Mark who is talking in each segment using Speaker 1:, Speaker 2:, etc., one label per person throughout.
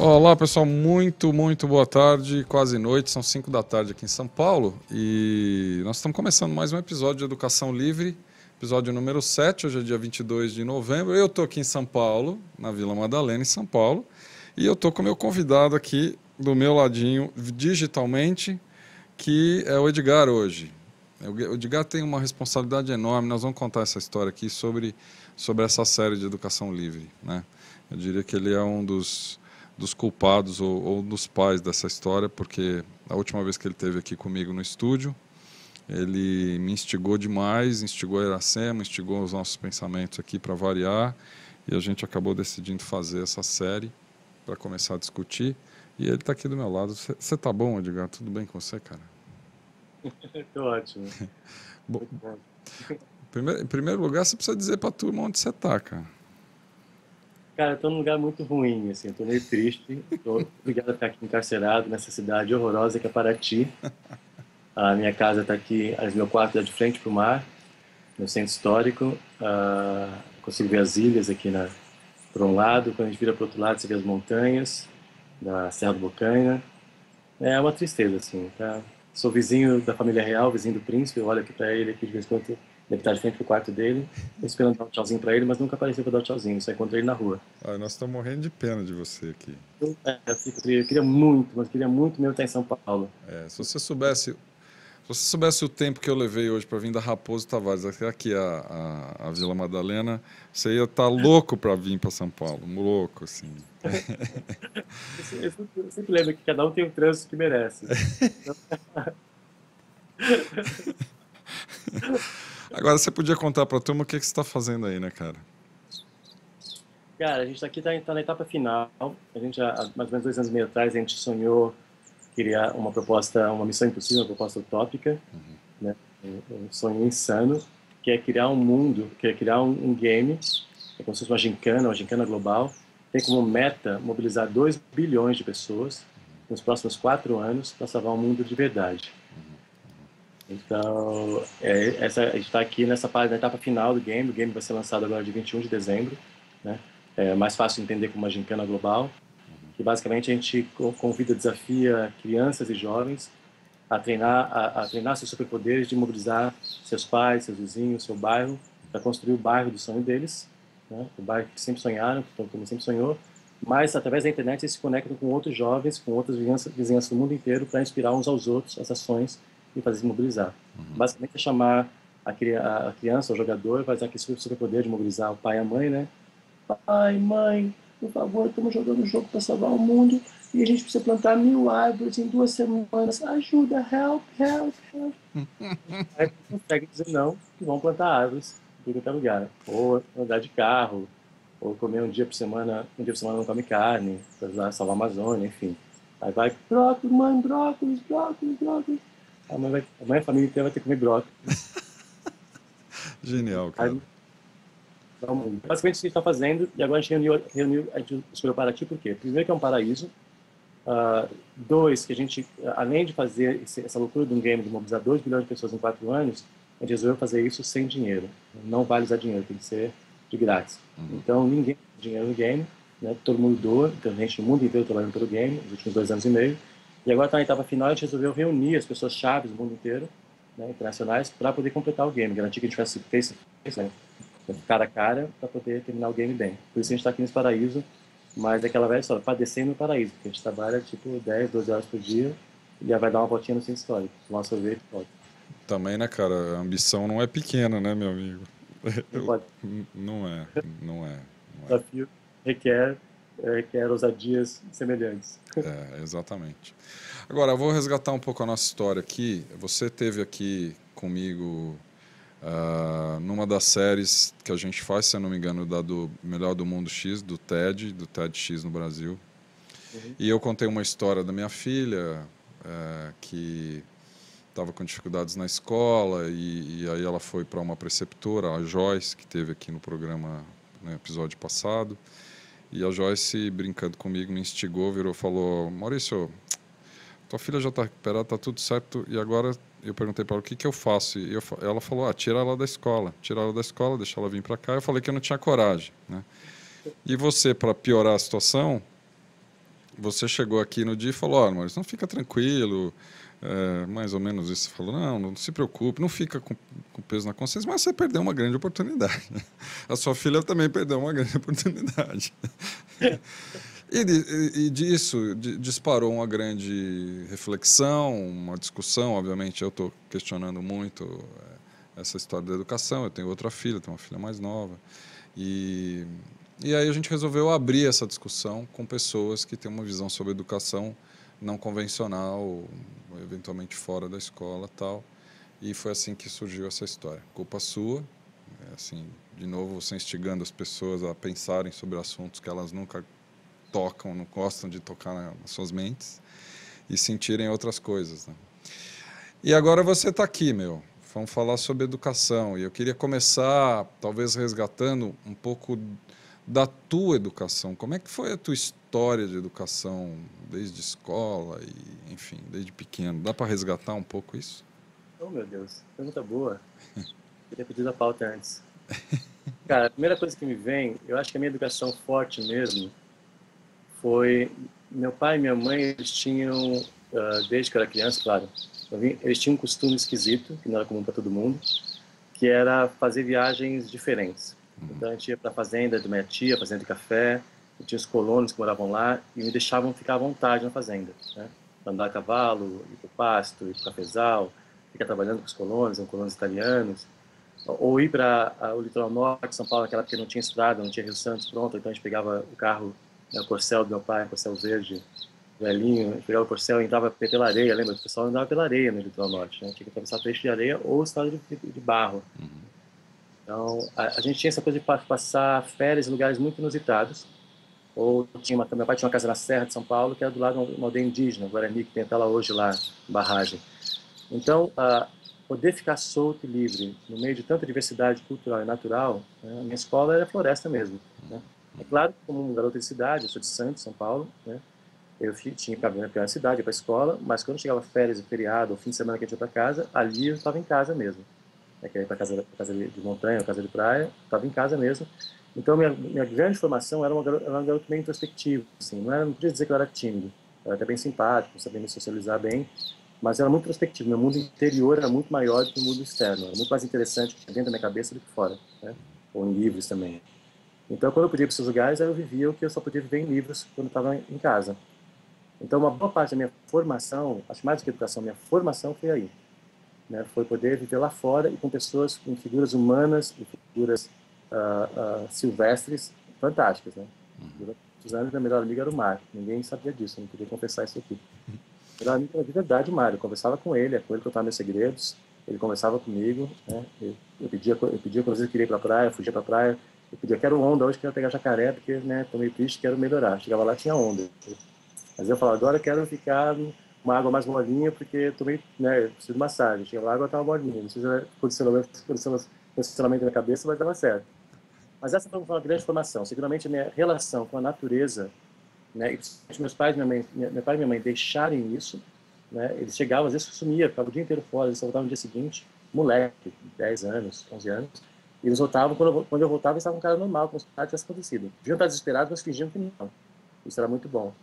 Speaker 1: Olá, pessoal, muito boa tarde, quase noite, são 5 da tarde aqui em São Paulo e nós estamos começando mais um episódio de Educação Livre, episódio número 7, hoje é dia 22 de novembro. Eu estou aqui em São Paulo, na Vila Madalena, em São Paulo, e eu estou com o meu convidado aqui do meu ladinho, digitalmente, que é o Edgar hoje. O Edgar tem uma responsabilidade enorme, nós vamos contar essa história aqui sobre essa série de Educação Livre, né? Eu diria que ele é um dos culpados ou dos pais dessa história, porque a última vez que ele esteve aqui comigo no estúdio, ele me instigou demais, instigou a Iracema, instigou os nossos pensamentos aqui para variar, e a gente acabou decidindo fazer essa série para começar a discutir, e ele está aqui do meu lado. Você está bom, Edgar? Tudo bem com você, cara?
Speaker 2: Estou ótimo.
Speaker 1: Bom,
Speaker 2: Muito bom.
Speaker 1: em primeiro lugar, você precisa dizer para a turma onde você está, cara.
Speaker 2: Cara, eu estou num lugar muito ruim, assim, estou meio triste. Estou obrigado a ficar aqui encarcerado nessa cidade horrorosa que é Paraty. A minha casa está aqui, meu quarto está de frente para o mar, no centro histórico. Consigo ver as ilhas aqui por um lado, quando a gente vira para o outro lado, você vê as montanhas da Serra do Bocaina. É uma tristeza, assim, tá? Sou vizinho da família real, vizinho do príncipe, eu olho aqui para ele, aqui de vez em quando, ele tá de frente pro quarto dele, tô esperando dar um tchauzinho para ele, mas nunca apareceu para dar um ttchauzinho, só encontrei ele na rua.
Speaker 1: Ah, nós estamos morrendo de pena de você aqui.
Speaker 2: Eu queria muito, mas queria muito mesmo estar em São Paulo.
Speaker 1: Se você soubesse o tempo que eu levei hoje para vir da Raposo Tavares até aqui a Vila Madalena, você ia estar louco para vir para São Paulo, louco, assim.
Speaker 2: Eu sempre lembro que cada um tem o trânsito que merece.
Speaker 1: Agora você podia contar para a turma o que você está fazendo aí, né, cara?
Speaker 2: Cara, a gente aqui tá na etapa final. A gente, há mais ou menos 2 anos e meio atrás, a gente sonhou criar uma proposta, uma missão impossível, uma proposta utópica, né? Um sonho insano, que é criar um mundo, que é criar um game, é como se fosse uma gincana global, tem como meta mobilizar 2 bilhões de pessoas nos próximos 4 anos para salvar um mundo de verdade. Então, a gente está aqui nessa parte, na etapa final do game. O game vai ser lançado agora dia 21 de dezembro, né? É mais fácil de entender como uma gincana global, que basicamente a gente convida, desafia crianças e jovens a treinar seus superpoderes de mobilizar seus pais, seus vizinhos, seu bairro, para construir o bairro do sonho deles, né? O bairro que sempre sonharam, que todo mundo sempre sonhou, mas através da internet eles se conectam com outros jovens, com outras vizinhanças do mundo inteiro para inspirar uns aos outros as ações e fazer se mobilizar. Basicamente é chamar a criança, o jogador, vai usar aquele superpoder de mobilizar o pai e a mãe, né? Pai, mãe, por favor, estamos jogando um jogo para salvar o mundo e a gente precisa plantar 1.000 árvores em 2 semanas. Ajuda, help, help, help. Aí consegue dizer não, que vão plantar árvores em qualquer lugar. Ou andar de carro, ou comer um dia por semana não come carne, para salvar a Amazônia, enfim. Aí vai, brócolis, mãe, brócolis, brócolis, brócolis. A família inteira vai ter que comer brócolis.
Speaker 1: Genial, cara.
Speaker 2: Aí, basicamente isso que a gente está fazendo, e agora a gente escolheu Paraty por quê? Primeiro que é um paraíso, dois, que a gente, além de fazer essa loucura de um game de mobilizar 2 bilhões de pessoas em 4 anos, a gente resolveu fazer isso sem dinheiro. Não vale usar dinheiro, tem que ser de grátis. Então ninguém tem dinheiro no game, né? Todo mundo doa, então a gente no mundo inteiro trabalhando pelo game, nos últimos 2 anos e meio, e agora está na etapa final, a gente resolveu reunir as pessoas chaves do mundo inteiro, né, internacionais, para poder completar o game, garantir que a gente faça face, né, cara a cara, para poder terminar o game bem. Por isso a gente está aqui nesse paraíso, mas é aquela velha história, padecendo no paraíso, porque a gente trabalha tipo 10, 12 horas por dia e já vai dar uma voltinha no centro histórico, tomar um sorvete, pode.
Speaker 1: Também, né, cara? A ambição não é pequena, né, meu amigo?
Speaker 2: Não pode.
Speaker 1: Não é, não é,
Speaker 2: O
Speaker 1: não é.
Speaker 2: desafio requer ousadias semelhantes.
Speaker 1: Exatamente. Agora, eu vou resgatar um pouco a nossa história aqui. Você esteve aqui comigo numa das séries que a gente faz, se eu não me engano, do Melhor do Mundo X, do TED X no Brasil.
Speaker 2: Uhum.
Speaker 1: E eu contei uma história da minha filha, que estava com dificuldades na escola, e aí ela foi para uma preceptora, a Joyce, que teve aqui no programa, no episódio passado. E a Joyce, brincando comigo, me instigou, virou e falou: Maurício, tua filha já está recuperada, está tudo certo, e agora eu perguntei para ela o que eu faço. E ela falou: tira ela da escola, deixa ela vir para cá. Eu falei que eu não tinha coragem, né? E você, para piorar a situação, você chegou aqui no dia e falou, ó, Maurício, não fica tranquilo, mais ou menos isso. Você falou, não se preocupe, não fica com peso na consciência, mas você perdeu uma grande oportunidade. A sua filha também perdeu uma grande oportunidade. E disso disparou uma grande reflexão, uma discussão. Obviamente, eu estou questionando muito essa história da educação. Eu tenho outra filha, tenho uma filha mais nova. E aí a gente resolveu abrir essa discussão com pessoas que têm uma visão sobre educação não convencional, eventualmente fora da escola, tal. E foi assim que surgiu essa história. Culpa sua, assim, de novo, você instigando as pessoas a pensarem sobre assuntos que elas nunca tocam, não gostam de tocar nas suas mentes e sentirem outras coisas, né? E agora você está aqui, meu. Vamos falar sobre educação. E eu queria começar, talvez, resgatando um pouco da tua educação. Como é que foi a tua história de educação, desde escola e, enfim, desde pequeno? Dá para resgatar um pouco isso?
Speaker 2: Oh, meu Deus, pergunta boa. Queria pedido a pauta antes. Cara, a primeira coisa que me vem, eu acho que a minha educação forte mesmo foi... Meu pai e minha mãe, eles tinham, desde que eu era criança, claro, eles tinham um costume esquisito, que não era comum para todo mundo, que era fazer viagens diferentes. Então a gente ia para a fazenda de minha tia, fazenda de café, e tinha os colonos que moravam lá e me deixavam ficar à vontade na fazenda, né? Andar a cavalo, ir para o pasto, ir para o cafezal, ficar trabalhando com os colonos, colonos italianos, ou ir para o litoral norte de São Paulo, naquela época não tinha estrada, não tinha Rio Santos pronto, então a gente pegava o carro, né, o Corcel do meu pai, o Corcel verde, velhinho, a gente pegava o Corcel e entrava pela areia, lembra? O pessoal andava pela areia no litoral norte, né? Tinha que atravessar trecho de areia ou estrada de barro. Então, a gente tinha essa coisa de passar férias em lugares muito inusitados. Ou meu pai tinha uma casa na Serra de São Paulo, que era do lado de uma aldeia indígena, Guarani, que tem até lá hoje, lá, barragem. Então, poder ficar solto e livre no meio de tanta diversidade cultural e natural, né? A minha escola era floresta mesmo, né? É claro que, como um garoto de cidade, eu sou de Santos, São Paulo, né? Eu tinha que ir para a cidade, para a escola, mas quando chegava férias, feriado, ou fim de semana que a gente ia para casa, ali eu estava em casa mesmo. Que ia para casa de montanha, casa de praia, estava em casa mesmo. Então, minha grande formação era um garoto meio introspectivo, assim, não podia dizer que eu era tímido, eu era até bem simpático, sabia me socializar bem, mas era muito introspectivo. Meu mundo interior era muito maior do que o mundo externo, era muito mais interessante dentro da minha cabeça do que fora, né? Ou em livros também. Então, quando eu podia ir para esses lugares, eu vivia o que eu só podia viver em livros quando eu estava em casa. Então, uma boa parte da minha formação, acho mais do que educação, minha formação foi aí, né? Foi poder viver lá fora e com pessoas, com figuras humanas e figuras silvestres fantásticas, né? Durante muitos anos, minha melhor amiga era o Mário. Ninguém sabia disso, eu não podia confessar isso aqui. Melhor amigo era de verdade o Mário. Eu conversava com ele, que eu contava meus segredos, ele conversava comigo, né? Eu pedia quando eu queria ir para a praia, eu fugia para a praia, eu pedia, quero onda, hoje quero pegar jacaré, porque, né, tô meio triste, quero melhorar. Chegava lá, tinha onda. Mas eu falava, agora eu quero ficar uma água mais molinha, porque também, né, preciso de massagem. Chega lá, a água tá molinha, não precisa de condicionamento na cabeça, mas dava certo. Mas essa foi uma grande formação. Seguramente a minha relação com a natureza, né, e meus pais e meu pai e minha mãe deixarem isso, né, eles chegavam, às vezes sumia, ficava o dia inteiro fora, eles voltavam no dia seguinte, moleque, 10 anos, 11 anos, e eles voltavam, quando eu voltava, eles estavam um cara normal, como se nada tivesse acontecido. Deviam estar desesperados, mas fingiam que não. Isso era muito bom.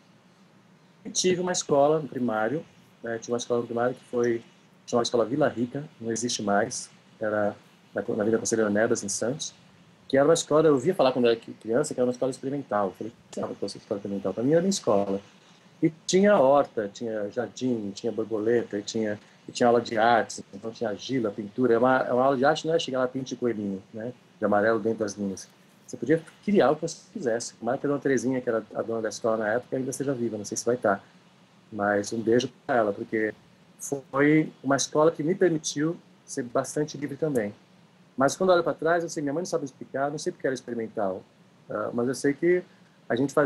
Speaker 2: E tive uma escola no primário, né, tinha uma escola no primário que foi chamada Escola Vila Rica, não existe mais, era na Vida Conselheiro Nedas, em Santos, que era uma escola, eu ouvia falar quando eu era criança, que era uma escola experimental. Eu falei, que era uma escola experimental? Para mim era minha escola. E tinha horta, tinha jardim, tinha borboleta, e tinha aula de artes, então tinha argila, pintura. Uma aula de arte não é chegar lá, pinte coelhinho, né, de amarelo dentro das linhas. Você podia criar o que você quisesse. Tomara que a dona Terezinha, que era a dona da escola na época, ainda seja viva, não sei se vai estar. Mas um beijo para ela, porque foi uma escola que me permitiu ser bastante livre também. Mas quando eu olho para trás, eu sei, minha mãe não sabe explicar, não sei porque era experimental, mas eu sei que a gente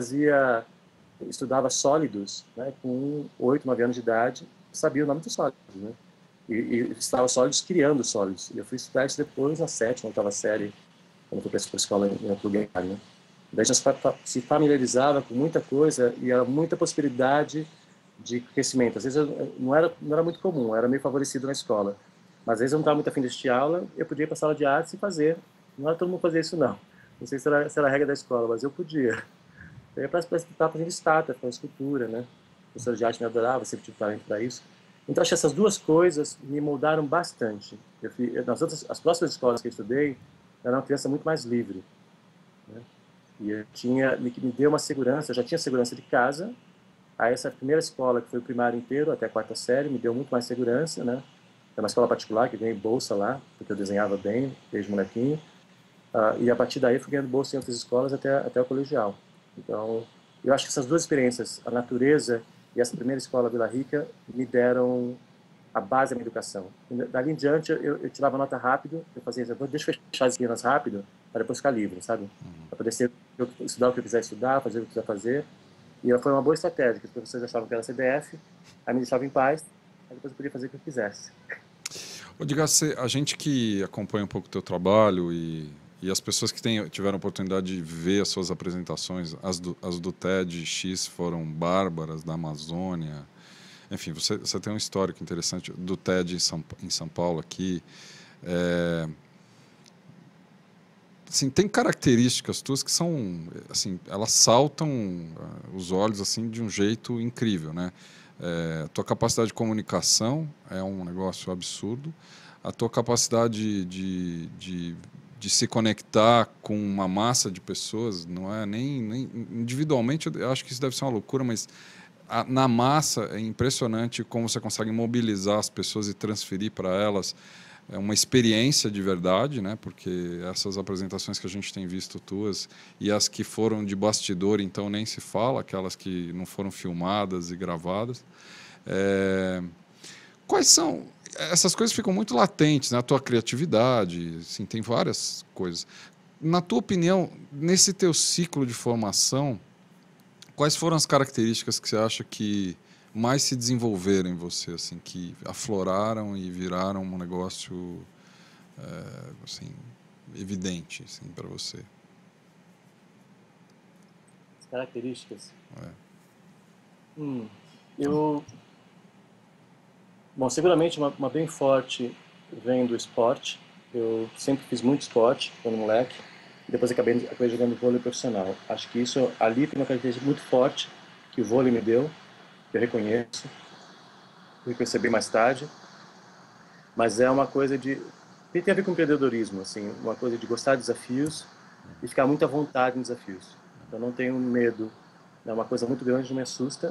Speaker 2: estudava sólidos, né, com 8, 9 anos de idade, sabia o nome dos sólidos, né? E estava sólidos criando sólidos. E eu fui estudar isso depois na 7ª, 8ª série, quando eu fui para a escola em outro lugar, né? Daí já se familiarizava com muita coisa e era muita possibilidade de crescimento. Às vezes não era muito comum, era meio favorecido na escola. Mas às vezes eu não estava muito afim de assistir aula, eu podia ir para a sala de artes e fazer. Não era todo mundo fazer isso, não. Não sei se era a regra da escola, mas eu podia. Eu ia para estar fazendo estátua, fazendo escultura, né? O professor de arte me adorava, sempre tive talento para isso. Então, acho que essas duas coisas me moldaram bastante. As próximas escolas que eu estudei, eu era uma criança muito mais livre, né? E me deu uma segurança, eu já tinha segurança de casa. Aí essa primeira escola, que foi o primário inteiro, até a quarta série, me deu muito mais segurança, né? É uma escola particular que ganhei bolsa lá, porque eu desenhava bem desde molequinho. E a partir daí fui ganhando bolsa em outras escolas até o colegial. Então, eu acho que essas duas experiências, a natureza e essa primeira escola Vila Rica, me deram a base da minha educação. Dali em diante, eu tirava nota rápido, eu fazia isso, deixa eu fechar as esquinas rápido, para depois ficar livre, sabe? Para poder estudar o que eu quiser estudar, fazer o que eu quiser fazer. E foi uma boa estratégia, que os professores achavam que era CDF, aí me deixavam em paz, aí depois eu podia fazer o que eu quisesse.
Speaker 1: Edgar, a gente que acompanha um pouco o teu trabalho e as pessoas que tiveram a oportunidade de ver as suas apresentações, as do TEDx foram bárbaras, da Amazônia. Enfim, você tem um histórico interessante do TED em São Paulo aqui. Assim, tem características tuas que são, assim, elas saltam os olhos assim de um jeito incrível, né? A tua capacidade de comunicação é um negócio absurdo. A tua capacidade de se conectar com uma massa de pessoas, não é nem individualmente, eu acho que isso deve ser uma loucura, mas na massa é impressionante como você consegue mobilizar as pessoas e transferir para elas uma experiência de verdade, né? Porque essas apresentações que a gente tem visto tuas e as que foram de bastidor, então nem se fala, aquelas que não foram filmadas e gravadas. Quais são? Essas coisas ficam muito latentes, né? A tua criatividade, assim, tem várias coisas. Na tua opinião, nesse teu ciclo de formação, quais foram as características que você acha que mais se desenvolveram em você, assim, que afloraram e viraram um negócio assim, evidente assim, para você?
Speaker 2: As características.
Speaker 1: É.
Speaker 2: Eu... Bom, seguramente uma bem forte vem do esporte. Eu sempre fiz muito esporte quando moleque. E depois acabei jogando vôlei profissional. Acho que isso ali tem uma característica muito forte que o vôlei me deu, que eu reconheço, fui perceber mais tarde. Mas é uma coisa de... Tem a ver com empreendedorismo, assim, uma coisa de gostar de desafios e ficar muito à vontade em desafios. Eu não tenho medo, é uma coisa muito grande, não me assusta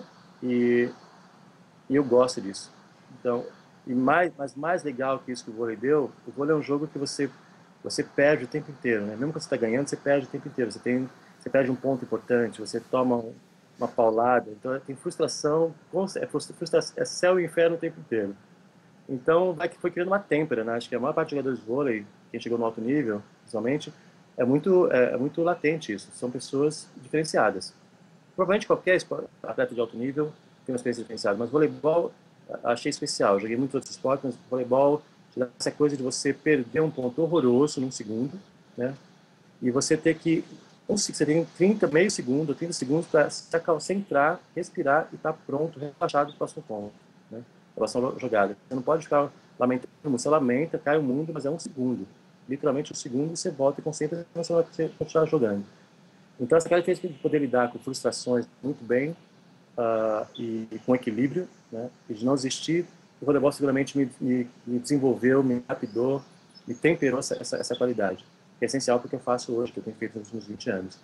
Speaker 2: e eu gosto disso. Então, mas mais legal que isso que o vôlei deu, o vôlei é um jogo que você perde o tempo inteiro, né? Mesmo quando você está ganhando, você perde o tempo inteiro. Você perde um ponto importante, você toma uma paulada. Então, tem frustração, é céu e inferno o tempo inteiro. Então, foi criando uma têmpera, né? Acho que a maior parte dos jogadores de vôlei, quem chegou no alto nível, principalmente, é muito latente isso. São pessoas diferenciadas. Provavelmente qualquer atleta de alto nível tem uma experiência diferenciada, mas voleibol achei especial. Eu joguei muitos outros esportes, mas voleibol te dá essa coisa de você perder um ponto horroroso num segundo, né? E você ter que... Você tem meio segundo, 30 segundos para se concentrar, respirar e estar pronto, relaxado para o próximo ponto, né? Relação jogada. Você não pode ficar lamentando, você lamenta, cai o mundo, mas é um segundo. Literalmente um segundo você volta e concentra e você vai continuar jogando. Então essa característica de poder lidar com frustrações muito bem e com equilíbrio, né, e de não desistir, o voleibol seguramente me desenvolveu, me lapidou, me temperou essa qualidade, que é essencial para o que eu faço hoje, que eu tenho feito nos últimos 20 anos.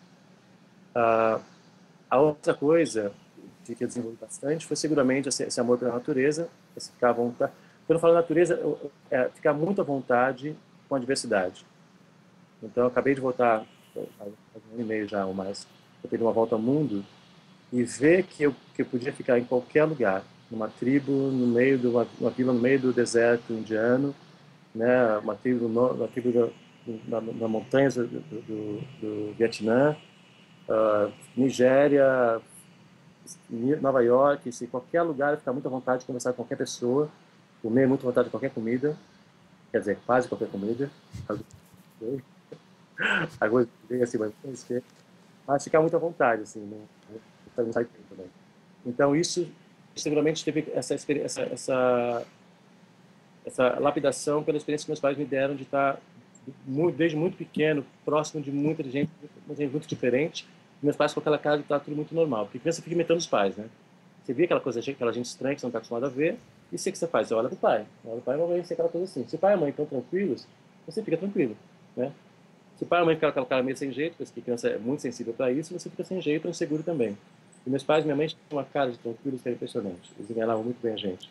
Speaker 2: A outra coisa que eu desenvolvi bastante foi seguramente esse amor pela natureza, esse ficar à vontade. Quando eu falo natureza, ficar muito à vontade com a diversidade. Então, eu acabei de voltar, há um ano e meio já ou mais, eu dei uma volta ao mundo e ver que eu podia ficar em qualquer lugar, numa tribo, no meio de uma vila no meio do deserto indiano, né, uma tribo na montanhas do Vietnã, Nigéria, Nova York, se qualquer lugar, ficar muito à vontade de conversar com qualquer pessoa, comer muito à vontade de qualquer comida, quer dizer, quase qualquer comida, agora assim, mas ficar muito à vontade, assim, não sai tempo também. Então isso seguramente teve essa lapidação pela experiência que meus pais me deram de estar desde muito pequeno próximo de muita gente muito diferente Meus pais com aquela cara de tá tudo muito normal, porque criança fica imitando os pais, né? Você vê aquela coisa, aquela gente estranha que você não está acostumado a ver, e o que você faz? Você olha pro pai. Olha pro pai e vai ser aquela coisa assim. Se o pai e a mãe estão tranquilos, você fica tranquilo, né? Se o pai e a mãe ficam com aquela cara meio sem jeito, porque a criança é muito sensível para isso, você fica sem jeito, inseguro também. E meus pais e minha mãe tinham uma cara de tranquilos que era impressionante. Eles enganavam muito bem a gente.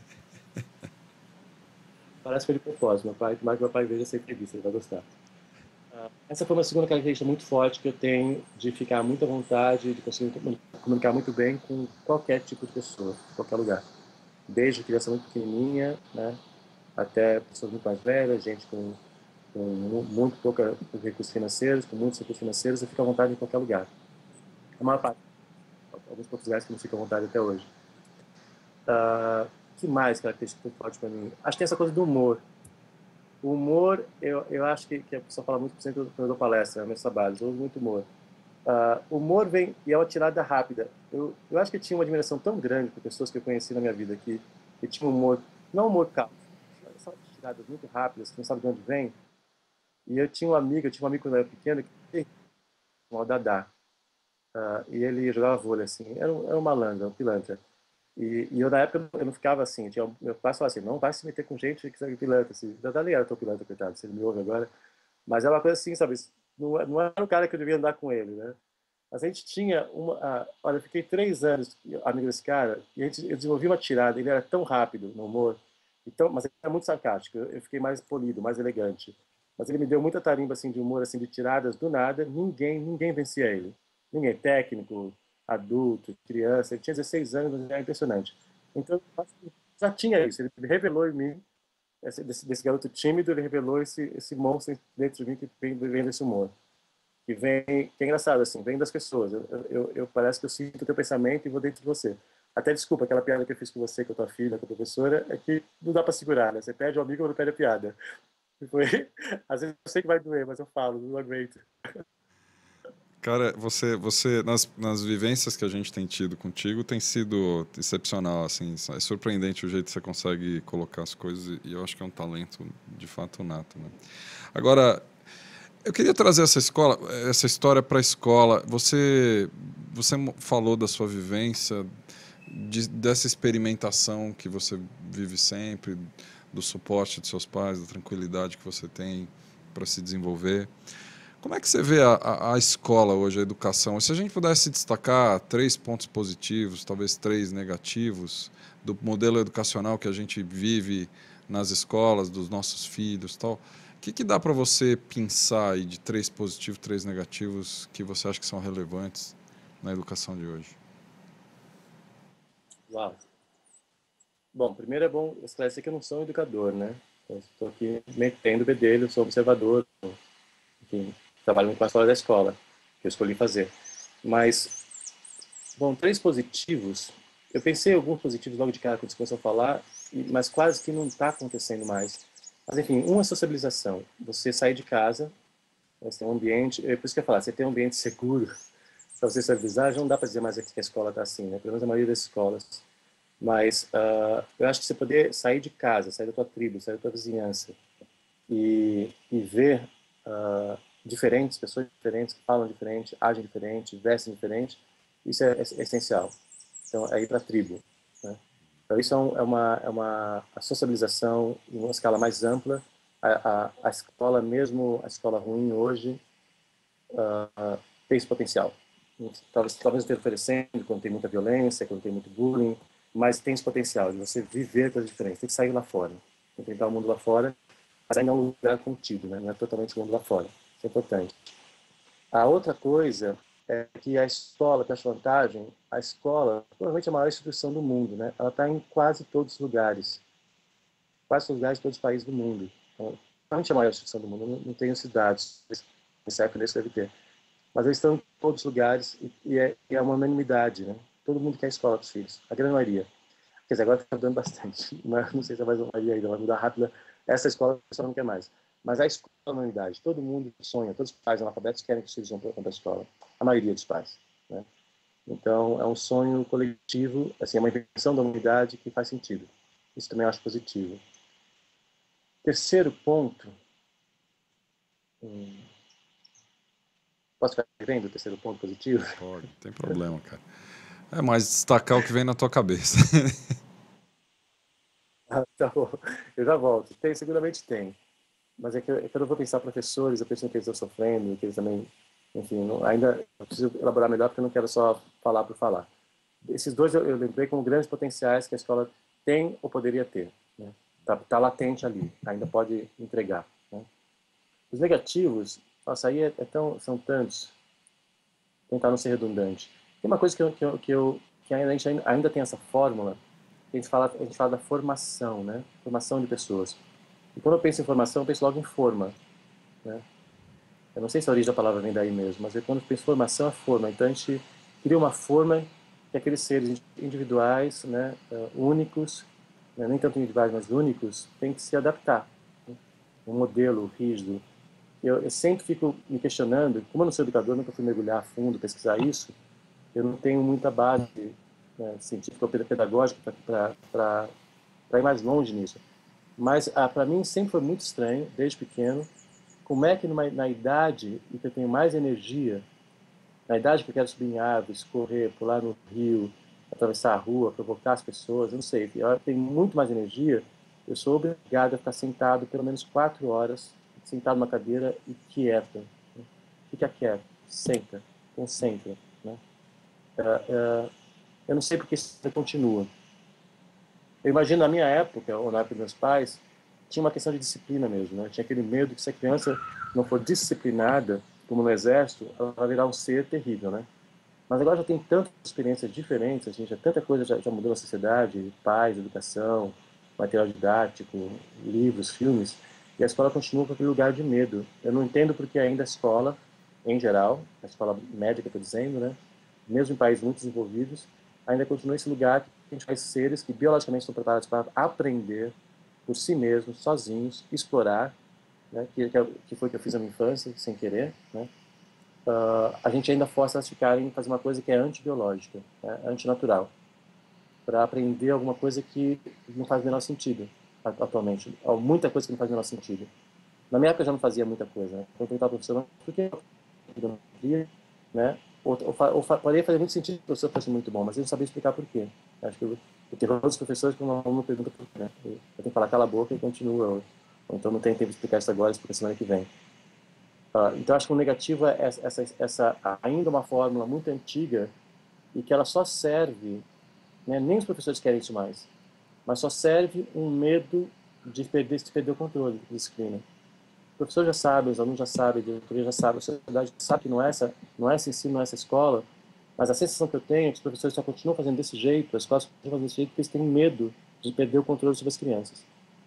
Speaker 2: Parece que foi de propósito. Meu pai, tomara que meu pai veja essa entrevista, ele vai gostar. Essa foi uma segunda característica muito forte que eu tenho de ficar muito à vontade, de conseguir comunicar muito bem com qualquer tipo de pessoa, em qualquer lugar. Desde criança muito pequenininha, né, até pessoas muito mais velhas, gente com muito pouca recursos financeiros, com muitos recursos financeiros, eu fico à vontade em qualquer lugar. A maior parte, alguns poucos lugares que não fico à vontade até hoje. Que mais característica muito forte para mim? Acho que tem essa coisa do humor. O humor, eu acho que a pessoa fala muito quando eu dou palestra, meus trabalhos, eu uso muito humor. O humor vem e é uma tirada rápida. Eu acho que eu tinha uma admiração tão grande por pessoas que eu conheci na minha vida que tinham humor, não humor calmo, só tiradas muito rápidas, que não sabe de onde vem. E eu tinha um amigo quando eu era pequeno, que chamava Dadá. E ele jogava vôlei, assim, era um malandro, um pilantra. E eu, na época, eu não ficava assim. Meu pai falava assim: não vai se meter com gente que segue pilantra. Assim. Dadá nem era tão pilantra, coitado, se ele me ouve agora. Mas é uma coisa assim, sabe? Não era o cara que eu devia andar com ele, né? Mas a gente tinha olha, eu fiquei 3 anos amigo desse cara e eu desenvolvi uma tirada. Ele era tão rápido no humor, então, mas ele era muito sarcástico. Eu fiquei mais polido, mais elegante. Mas ele me deu muita tarimba assim de humor, assim de tiradas do nada. Ninguém vencia ele. Ninguém, técnico, adulto, criança. Ele tinha 16 anos, mas era impressionante. Então, já tinha isso. Ele revelou em mim desse garoto tímido. Ele revelou esse monstro dentro de mim que vem desse humor que vem, que é engraçado, assim, vem das pessoas. Parece que eu sinto o teu pensamento e vou dentro de você. Até desculpa, aquela piada que eu fiz com você, com a tua filha, com a professora, é que não dá para segurar, né? Você pede o amigo ou não pede a piada. E foi, às vezes eu sei que vai doer, mas eu falo, não aguento.
Speaker 1: Cara, você nas vivências que a gente tem tido contigo tem sido excepcional, assim, é surpreendente o jeito que você consegue colocar as coisas e eu acho que é um talento de fato nato, né? Agora, eu queria trazer essa história para a escola. Você falou da sua vivência, dessa experimentação que você vive sempre, do suporte de seus pais, da tranquilidade que você tem para se desenvolver. Como é que você vê a escola hoje, a educação? E se a gente pudesse destacar 3 pontos positivos, talvez 3 negativos, do modelo educacional que a gente vive nas escolas, dos nossos filhos e tal, o que dá para você pensar aí de 3 positivos, 3 negativos que você acha que são relevantes na educação de hoje?
Speaker 2: Uau. Bom, primeiro é bom esclarecer que eu não sou um educador, né? Eu estou aqui metendo o bedelho, sou observador, enfim, trabalho muito mais fora da escola, que eu escolhi fazer. Mas, bom, 3 positivos. Eu pensei em alguns positivos logo de cara quando você começou a falar, mas quase que não está acontecendo mais. Mas, enfim, uma sociabilização. Você sair de casa, você tem um ambiente, é por isso que eu ia falar, você tem um ambiente seguro para você sociabilizar, já não dá para dizer mais que a escola está assim, né? Pelo menos a maioria das escolas. Mas eu acho que você poder sair de casa, sair da tua tribo, sair da tua vizinhança e ver diferentes, pessoas diferentes, que falam diferente, agem diferente, vestem diferente, isso é essencial. Então, é ir para a tribo. Né? Então, isso é uma a socialização em uma escala mais ampla. A escola, mesmo a escola ruim hoje, tem esse potencial. Talvez não esteja oferecendo quando tem muita violência, quando tem muito bullying, mas tem esse potencial de você viver coisas diferentes. Tem que sair lá fora, enfrentar o mundo lá fora, mas ainda é um lugar contido, né? Não é totalmente o mundo lá fora. Isso é importante. A outra coisa é que a escola, que acho vantagem, a escola, provavelmente é a maior instituição do mundo, né? Ela está em quase todos os lugares, de todos os países do mundo. Então, provavelmente é a maior instituição do mundo, não tenho cidades, nesse século desse deve ter. Mas eles estão em todos os lugares e é uma unanimidade, né? Todo mundo quer escola para os filhos, a grande maioria. Quer dizer, agora está mudando bastante, mas não sei se é mais uma maioria ainda, vai mudar rápido. Essa escola a pessoa não quer mais. Mas a escola é uma unidade, todo mundo sonha, todos os pais analfabetos querem que os filhos vão para a escola, a maioria dos pais, né? Então, é um sonho coletivo, assim, é uma invenção da humanidade que faz sentido. Isso também eu acho positivo. Terceiro ponto, Posso ficar vendo o terceiro ponto positivo?
Speaker 1: Pode, não tem problema, cara. É mais destacar o que vem na tua cabeça.
Speaker 2: Tá bom, eu já volto. Tem, seguramente tem. Mas é que eu não vou pensar professores, eu penso que eles estão sofrendo, que eles também, enfim, ainda eu preciso elaborar melhor porque eu não quero só falar por falar. Esses dois eu lembrei como grandes potenciais que a escola tem ou poderia ter. Né? Tá latente ali, ainda pode entregar. Né? Os negativos, nossa, aí são tantos, tentar não ser redundante. Tem uma coisa que a gente ainda tem essa fórmula, que a gente fala da formação, né? Formação de pessoas. E quando eu penso em formação, eu penso logo em forma. Né? Eu não sei se a origem da palavra vem daí mesmo, mas quando eu penso em formação, é forma. Então a gente cria uma forma que aqueles seres individuais, né, únicos, né, nem tanto individuais, mas únicos, têm que se adaptar. Né? Um modelo rígido. Eu sempre fico me questionando, como eu não sou educador, nunca fui mergulhar a fundo, pesquisar isso, eu não tenho muita base, né, científica ou pedagógica para ir mais longe nisso. Mas para mim sempre foi muito estranho, desde pequeno, como é que na idade em que eu tenho mais energia, na idade que eu quero subir em árvores, correr, pular no rio, atravessar a rua, provocar as pessoas, eu não sei, eu tenho muito mais energia, eu sou obrigado a ficar sentado pelo menos 4 horas, sentado numa cadeira e quieto. Né? Fica quieto, senta, concentra. Né? Eu não sei porque isso continua. Eu imagino na minha época, ou na época dos meus pais, tinha uma questão de disciplina mesmo. Né? Tinha aquele medo que se a criança não for disciplinada, como no exército, ela vai virar um ser terrível. Né? Mas agora já tem tantas experiências diferentes, a gente, tanta coisa já mudou na sociedade, paz, educação, material didático, livros, filmes, e a escola continua com aquele lugar de medo. Eu não entendo porque ainda a escola, em geral, a escola média que eu estou dizendo, né, mesmo em países muito desenvolvidos, ainda continua esse lugar que a gente faz seres que biologicamente estão preparados para aprender por si mesmos, sozinhos, explorar, né, que foi o que eu fiz na minha infância, sem querer, né, a gente ainda força elas ficarem fazer uma coisa que é antibiológica, né, antinatural, para aprender alguma coisa que não faz o menor sentido atualmente. Há muita coisa que não faz o menor sentido. Na minha época já não fazia muita coisa. Né? Então eu perguntava para o professor, por que eu não queria? Né? Poderia fazer muito sentido se o professor fosse muito bom, mas ele não sabia explicar por quê. Acho que o terror dos professores é quando um aluno pergunta por quê. Né? Eu tenho que falar cala a boca e continua. Ou então não tem tempo de explicar isso agora, explica semana que vem. Então acho que o negativo é essa ainda uma fórmula muito antiga e que ela só serve, né, nem os professores querem isso mais, mas só serve um medo de perder o controle da disciplina. O professor já sabe, os alunos já sabem, a diretoria já sabe, a sociedade sabe que não é esse ensino, não é essa escola, mas a sensação que eu tenho é que os professores só continuam fazendo desse jeito, as escolas continuam fazendo desse jeito porque eles têm medo de perder o controle sobre as crianças.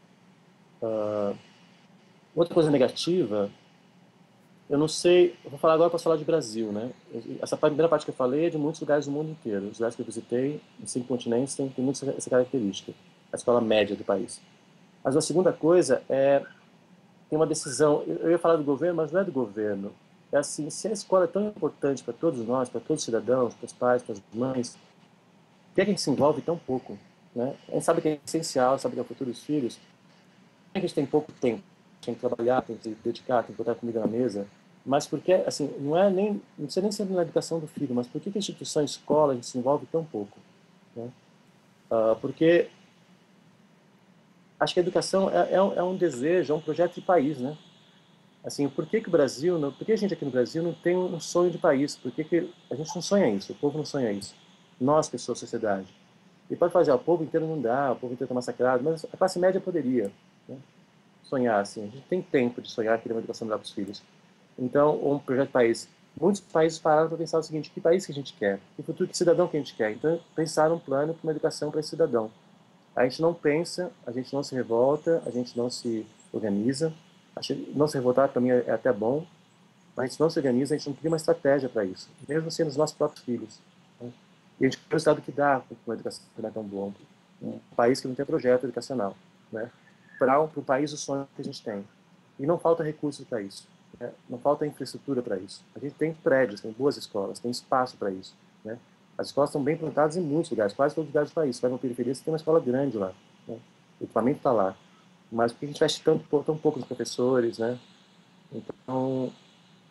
Speaker 2: Outra coisa negativa, eu não sei, eu vou falar agora, posso falar de Brasil, né? Essa primeira parte que eu falei é de muitos lugares do mundo inteiro. Os lugares que eu visitei, em 5 continentes, tem muito essa característica. A escola média do país. Mas a segunda coisa é, tem uma decisão, eu ia falar do governo, mas não é do governo. É assim, se a escola é tão importante para todos nós, para todos os cidadãos, para os pais, para as mães, por que a gente se envolve tão pouco? Né? A gente sabe que é essencial, sabe que é o futuro dos filhos, a gente tem pouco tempo, tem que trabalhar, tem que se dedicar, tem que botar comida na mesa, mas porque, assim, não precisa nem ser na educação do filho, mas por que a instituição escola a gente se envolve tão pouco? Né? Porque acho que a educação é um desejo, é um projeto de país, né? Assim, por que que o Brasil, por que a gente aqui no Brasil não tem um sonho de país? Por que que a gente não sonha isso? O povo não sonha isso. Nós, pessoas, sociedade. E pode fazer, o povo inteiro não dá, o povo inteiro está massacrado, mas a classe média poderia. Né? Sonhar, assim. A gente tem tempo de sonhar, querer uma educação melhor para os filhos. Então, um projeto de país. Muitos países pararam para pensar o seguinte: que país que a gente quer? Que futuro, que cidadão que a gente quer? Então, pensaram um plano para uma educação para esse cidadão. A gente não pensa, a gente não se revolta, a gente não se organiza. Não se revoltar, para mim, é até bom, mas a gente não se organiza, a gente não cria uma estratégia para isso, mesmo sendo os nossos próprios filhos. Né? E a gente vê o resultado que dá com uma educação que não é tão boa. Um país que não tem projeto educacional. Né? Para o país o sonho que a gente tem. E não falta recursos para isso. Né? Não falta infraestrutura para isso. A gente tem prédios, tem boas escolas, tem espaço para isso. Né? As escolas estão bem plantadas em muitos lugares, quase todos os lugares do país. Você vai na periferia, você tem uma escola grande lá. Né? O equipamento está lá. Mas por que a gente investe tão pouco nos professores, né? Então,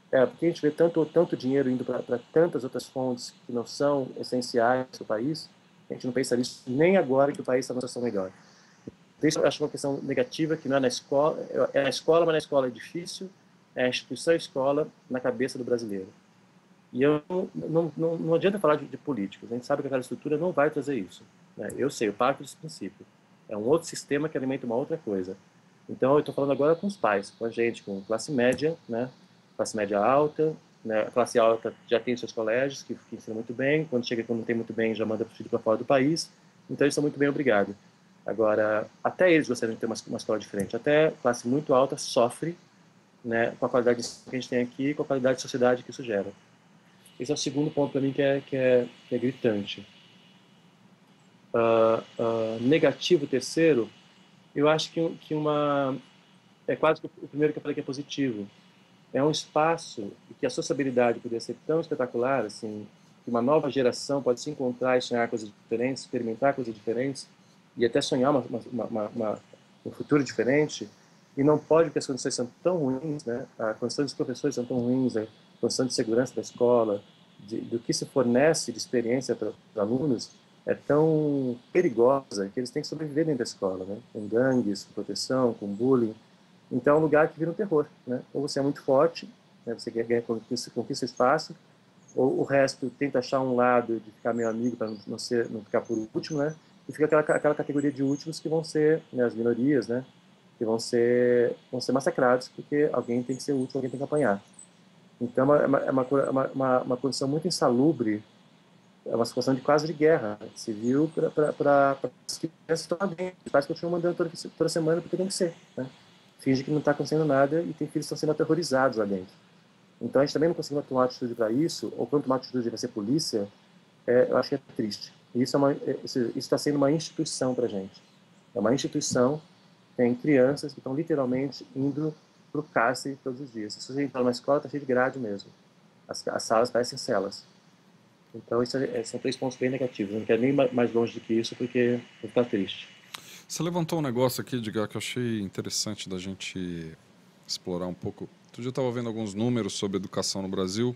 Speaker 2: Porque a gente vê tanto dinheiro indo para tantas outras fontes que não são essenciais para o país, a gente não pensa nisso nem agora que o país está numa situação melhor. Então, isso eu acho uma questão negativa, que não é na escola, é na escola, mas na escola é difícil, é a instituição escola na cabeça do brasileiro. E eu não adianta falar de políticos, a gente sabe que aquela estrutura não vai trazer isso. Né? Eu sei, eu parto desse princípio. É um outro sistema que alimenta uma outra coisa. Então, eu estou falando agora com os pais, com a gente, com classe média, né? Classe média alta, né? A classe alta já tem seus colégios, que ensinam muito bem, quando não tem muito bem, já manda o filho para fora do país, então eles estão muito bem, obrigado. Agora, até eles gostariam de ter uma escola diferente, até classe muito alta sofre, né, com a qualidade de ensino que a gente tem aqui e com a qualidade de sociedade que isso gera. Esse é o segundo ponto para mim que é gritante. Negativo, terceiro, eu acho que é quase o primeiro que eu falei que é positivo. É um espaço em que a sociabilidade poderia ser tão espetacular, assim, que uma nova geração pode se encontrar e sonhar coisas diferentes, experimentar coisas diferentes e até sonhar um futuro diferente, e não pode porque as condições são tão ruins, né? A condição dos professores são tão ruins, a condição de segurança da escola, do que se fornece de experiência para os alunos é tão perigosa que eles têm que sobreviver dentro da escola, né? Com gangues, com proteção, com bullying. Então é um lugar que vira um terror, né? Ou você é muito forte, né? Você conquista espaço, ou o resto tenta achar um lado de ficar meio amigo para não ficar por último, né? E fica aquela categoria de últimos que vão ser, né, as minorias, né? Que vão ser massacrados porque alguém tem que ser último, alguém tem que apanhar. Então é uma condição muito insalubre, é uma situação de quase de guerra civil para as crianças estão lá dentro. Os pais continuam mandando toda semana porque tem que ser, né? Finge que não está acontecendo nada e tem filhos que estão sendo aterrorizados lá dentro. Então a gente também não conseguiu tomar atitude para isso, ou quando tomar atitude vai ser polícia, eu acho que é triste. E isso está sendo uma instituição para a gente. É uma instituição, tem crianças que estão literalmente indo para o cárcere todos os dias. Se você entrar numa escola, está cheio de grade mesmo. As salas parecem celas. Então, são 3 pontos bem negativos. Eu não quero nem mais longe do que isso, porque vou ficar triste.
Speaker 1: Você levantou um negócio aqui, Edgar, que eu achei interessante da gente explorar um pouco. Outro dia eu estava vendo alguns números sobre educação no Brasil.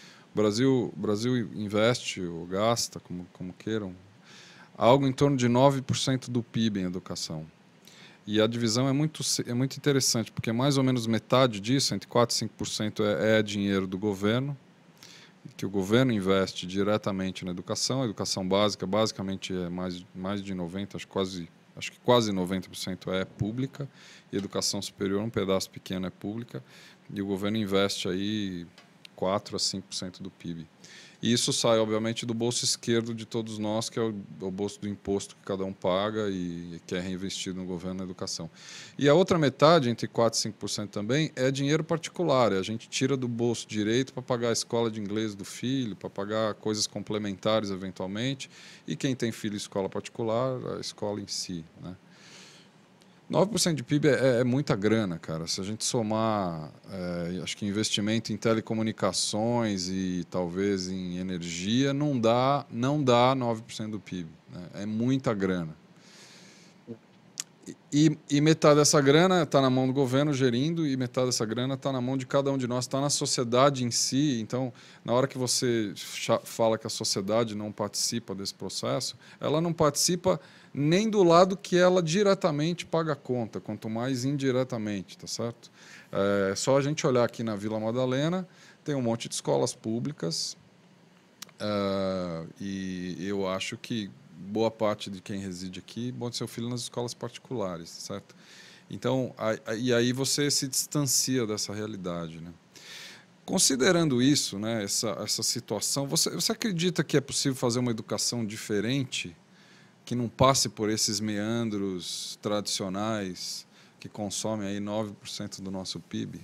Speaker 1: O Brasil investe ou gasta, como queiram, algo em torno de 9% do PIB em educação. E a divisão é muito interessante, porque mais ou menos metade disso, entre 4% e 5%, é dinheiro do governo, que o governo investe diretamente na educação. A educação básica, basicamente, é mais de 90%, acho que quase 90% é pública, e educação superior, um pedaço pequeno é pública, e o governo investe aí 4% a 5% do PIB. E isso sai, obviamente, do bolso esquerdo de todos nós, que é o bolso do imposto que cada um paga e que é reinvestido no governo na educação. E a outra metade, entre 4% e 5% também, é dinheiro particular. A gente tira do bolso direito para pagar a escola de inglês do filho, para pagar coisas complementares, eventualmente, e quem tem filho em escola particular, a escola em si, né? 9% de PIB é muita grana, cara. Se a gente somar, acho que investimento em telecomunicações e talvez em energia, não dá 9% do PIB, né? É muita grana. E metade dessa grana está na mão do governo gerindo, e metade dessa grana está na mão de cada um de nós, está na sociedade em si. Então, na hora que você fala que a sociedade não participa desse processo, ela não participa nem do lado que ela diretamente paga a conta, quanto mais indiretamente, tá certo? É só a gente olhar aqui na Vila Madalena, tem um monte de escolas públicas, e eu acho que boa parte de quem reside aqui bota seu filho nas escolas particulares, certo? Então, e aí você se distancia dessa realidade, né? Considerando isso, né, essa situação, você acredita que é possível fazer uma educação diferente, que não passe por esses meandros tradicionais que consomem aí 9% do nosso PIB?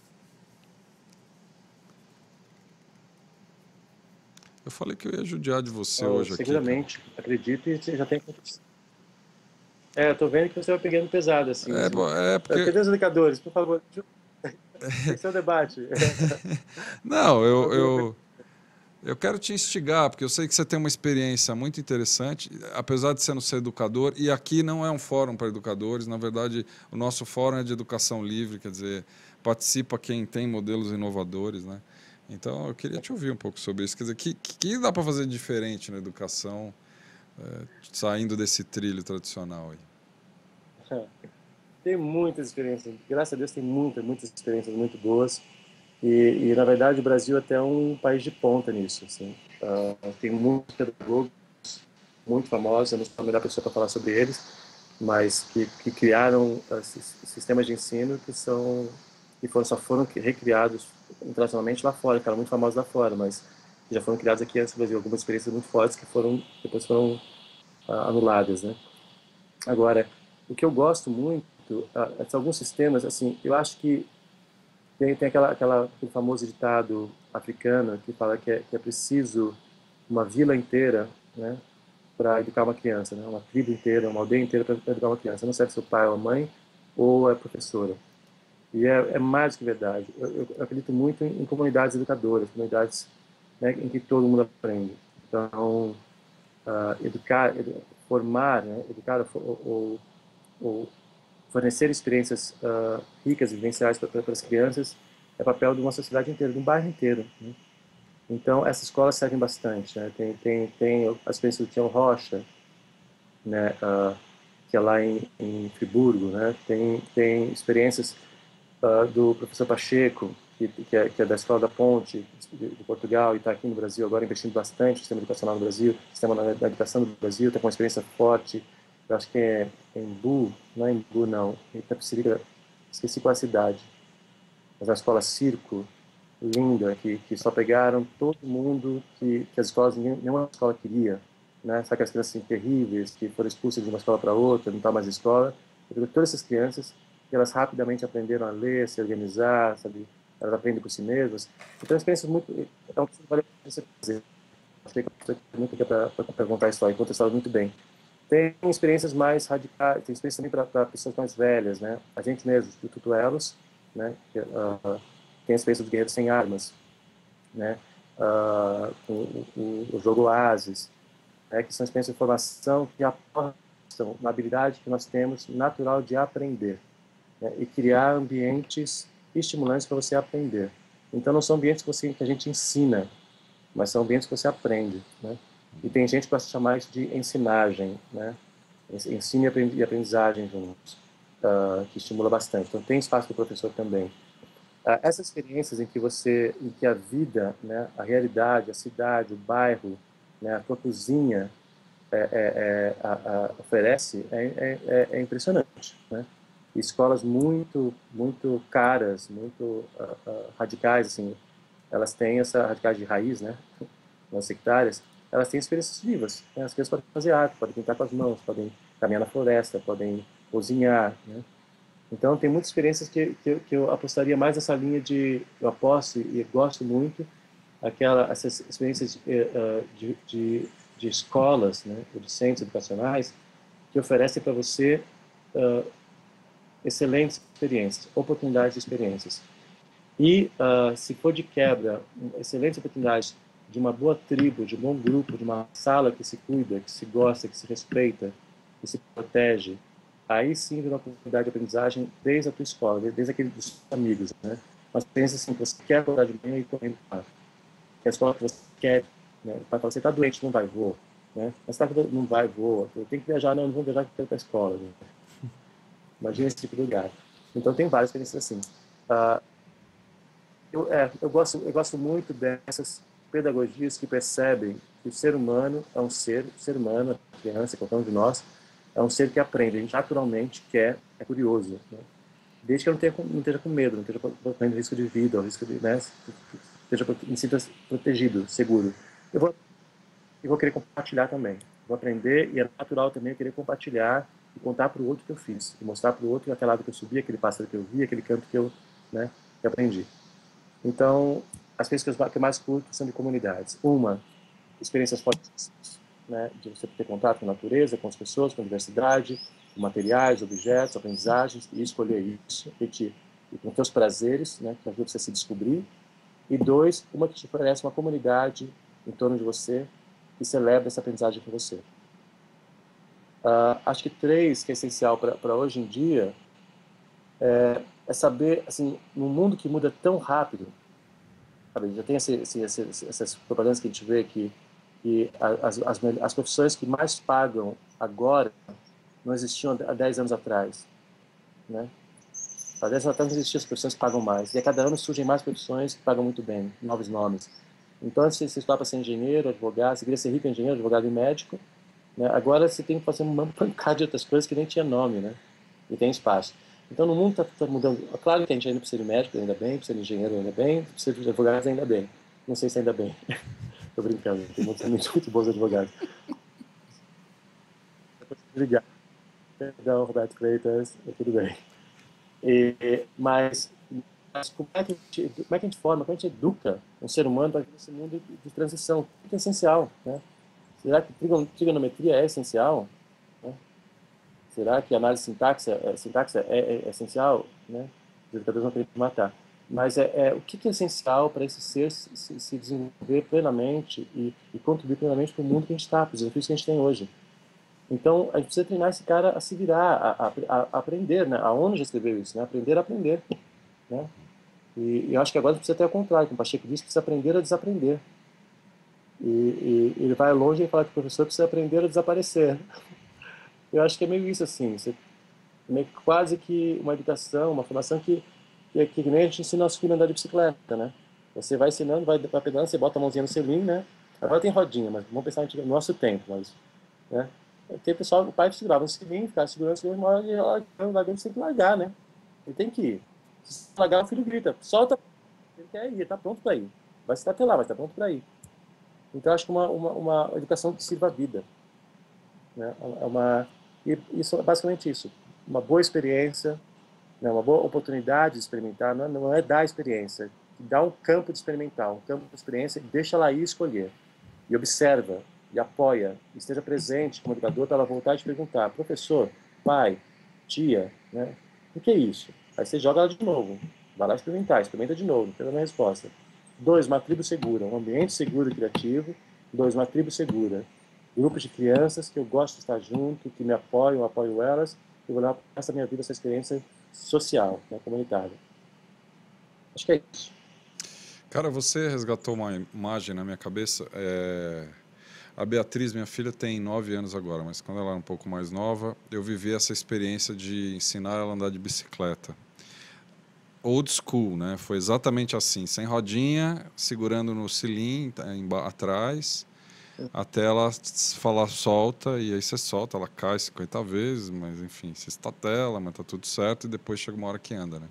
Speaker 1: Eu falei que eu ia judiar de você hoje aqui, cara.
Speaker 2: Seguramente, acredito, e você já tem acontecido. Eu tô vendo que você vai pegando pesado, assim.
Speaker 1: Porque...
Speaker 2: Cadê os indicadores, por favor? Tem que ser um debate.
Speaker 1: Não, eu quero te instigar, porque eu sei que você tem uma experiência muito interessante, apesar de você não ser educador, e aqui não é um fórum para educadores, na verdade, o nosso fórum é de educação livre, quer dizer, participa quem tem modelos inovadores, né? Então, eu queria te ouvir um pouco sobre isso. Quer dizer, que dá para fazer diferente na educação, saindo desse trilho tradicional aí?
Speaker 2: Tem muitas experiências, graças a Deus tem muitas experiências muito boas. E na verdade, o Brasil até é um país de ponta nisso. Assim. Tem muitos pedagogos muito famosos, eu não sou a melhor pessoa para falar sobre eles, mas que criaram sistemas de ensino só foram recriados internacionalmente lá fora, ficaram muito famosos lá fora, mas já foram criados aqui no Brasil. Algumas experiências muito fortes que depois foram anuladas, né? Agora, o que eu gosto muito, alguns sistemas, assim, eu acho que tem aquele famoso ditado africano que fala que é preciso uma vila inteira, né, para educar uma criança, né, uma tribo inteira, uma aldeia inteira para educar uma criança. Não serve se o pai ou a mãe ou a professora. E é mais que verdade. Eu acredito muito em comunidades educadoras, comunidades, né, em que todo mundo aprende. Então, formar, né, educar ou fornecer experiências ricas e vivenciais para as crianças é papel de uma sociedade inteira, de um bairro inteiro, né? Então, essas escolas servem bastante, né? Tem a experiência do Tião Rocha, né? Que é lá em Friburgo, né? Tem experiências do professor Pacheco, que é da Escola da Ponte, de Portugal, e está aqui no Brasil agora investindo bastante no sistema educacional no Brasil, sistema da educação do Brasil, está com uma experiência forte. Eu acho que é Embu, não é Embu, não, em Itapecerica, esqueci qual é a cidade, mas é uma escola Circo, linda, que só pegaram todo mundo que as escolas, nenhuma escola queria, né? Sabe aquelas crianças assim, terríveis, que foram expulsas de uma escola para outra, não está mais na escola. Eu pego todas essas crianças e elas rapidamente aprenderam a ler, se organizar, sabe? Elas aprendem por si mesmas. Então, experiências muito... É um que vale a pena você fazer. Acho que tem muito para contar a história, conta a história muito bem. Tem experiências mais radicais, tem experiências também para pessoas mais velhas, né? A gente mesmo, do Tutuelos, né? Tem a experiência dos Guerreiros Sem Armas, né? O jogo Oasis, né? Que são experiências de formação que apostam na habilidade que nós temos natural de aprender, né? E criar ambientes estimulantes para você aprender. Então, não são ambientes que a gente ensina, mas são ambientes que você aprende, né? E tem gente que gosta de chamar isso de ensinagem, né? Ensino e aprendizagem juntos, que estimula bastante. Então, tem espaço para o professor também. Essas experiências em que a vida, né, a realidade, a cidade, o bairro, né, a tua cozinha oferece é impressionante, né? E escolas muito caras, muito radicais, assim, elas têm essa radicais de raiz, né? Não sectárias, elas têm experiências vivas, né? As crianças podem fazer arte, podem pintar com as mãos, podem caminhar na floresta, podem cozinhar, né? Então, tem muitas experiências que eu apostaria mais nessa linha eu aposto e gosto muito, essas experiências de escolas, né, ou de centros educacionais, que oferecem para você excelentes experiências, oportunidades de experiências. E, se for de quebra, excelentes oportunidades de uma boa tribo, de um bom grupo, de uma sala que se cuida, que se gosta, que se respeita, que se protege, aí sim vira uma oportunidade de aprendizagem desde a tua escola, desde aqueles dos amigos, né? Uma experiência assim, que você quer acordar de manhã e ir correndo para que é a escola que você quer, né? O pai fala, você está doente, não vai, vou, né? Mas tá, não vai, vou, eu tenho que viajar, não vou viajar, para a escola, né? Imagina esse tipo de lugar. Então tem várias experiências assim. Uh, eu gosto muito dessas pedagogias que percebem que o ser humano é um ser, o ser humano, a criança, qualquer um de nós, é um ser que aprende, a gente naturalmente é curioso, né? Desde que eu não esteja com medo, não esteja correndo risco de vida, ou risco de, né, me sinta protegido, seguro. Eu vou, eu vou querer compartilhar também. Vou aprender e é natural também eu querer compartilhar e contar para o outro o que eu fiz, e mostrar para o outro aquela água que eu subi, aquele pássaro que eu vi, aquele canto né, que eu aprendi. Então, as experiências que eu mais curto são de comunidades. Uma, experiências fortes, né, de você ter contato com a natureza, com as pessoas, com a diversidade, com materiais, objetos, aprendizagens, e escolher isso, e com seus prazeres, né, que ajuda você a se descobrir. E dois, uma que te oferece uma comunidade em torno de você que celebra essa aprendizagem com você. Acho que três, que é essencial para hoje em dia, é saber, assim, num mundo que muda tão rápido, sabe? Já tem essas propagandas que a gente vê que as profissões que mais pagam agora não existiam há 10 anos atrás, né? Há 10 anos atrás não existiam as profissões que pagam mais. E a cada ano surgem mais profissões que pagam muito bem, novos nomes. Então, antes você estudava para ser engenheiro, advogado, você queria ser rico, engenheiro, advogado e médico, né? Agora você tem que fazer uma pancada de outras coisas que nem tinha nome, né? E tem espaço. Então, no mundo está mudando. Claro que a gente ainda precisa de médico, ainda bem, precisa de engenheiro, ainda bem, precisa de advogados, ainda bem. Não sei se ainda bem. Estou brincando, tem muitos muito bons advogados. Obrigado. Perdão, Roberto Freitas, tudo bem. Mas como é que a gente forma, como a gente educa um ser humano para esse mundo de transição? Que é essencial, né? Será que trigonometria é essencial? Né? Será que a análise sintaxe é essencial? Né? Os educadores vão querer me matar. Mas o que é essencial para esse ser se desenvolver plenamente e contribuir plenamente para o mundo que a gente está, para os desafios que a gente tem hoje? Então, a gente precisa treinar esse cara a se virar, a aprender, né? A ONU já escreveu isso, né? Aprender a aprender, né? E eu acho que agora a gente precisa ter o contrário, como o Pacheco disse, precisa aprender a desaprender. E ele vai longe e fala que o professor precisa aprender a desaparecer. Eu acho que é meio isso, assim, meio quase que uma educação, uma formação que nem a gente ensina nosso filho a andar de bicicleta, né? Você vai ensinando, vai pedalando, você bota a mãozinha no selim, né? Agora tem rodinha, mas vamos pensar no nosso tempo, mas, né? Tem pessoal, o pai segurava no selim, ficava segurando o selim, uma hora ele vai ver que você tem que largar, né? Ele tem que ir. Se largar, o filho grita, solta, ele quer ir, ele está pronto para ir. Vai se até lá, mas está pronto para ir. Então, acho que uma educação que sirva a vida, né? E isso é basicamente isso. Uma boa experiência, né? Uma boa oportunidade de experimentar, não é dar experiência, dá um campo de experimentar, um campo de experiência e deixa ela ir escolher. E observa, e apoia, esteja presente como educador para ela voltar e te perguntar, professor, pai, tia, né? O que é isso? Aí você joga ela de novo, vai lá experimentar, experimenta de novo, pela minha resposta. 2, uma tribo segura, um ambiente seguro e criativo. 2, uma tribo segura. Grupos de crianças que eu gosto de estar junto, que me apoiam, eu apoio elas, e vou dar essa minha vida, essa experiência social, né, comunitária. Acho que é isso.
Speaker 1: Cara, você resgatou uma imagem na minha cabeça. A Beatriz, minha filha, tem 9 anos agora, mas quando ela era um pouco mais nova, eu vivi essa experiência de ensinar ela a andar de bicicleta. Old school, né? Foi exatamente assim, sem rodinha, segurando no selim atrás, até ela falar solta, e aí você solta, ela cai 50 vezes, mas enfim, você estatela, mas tá tudo certo, e depois chega uma hora que anda, né?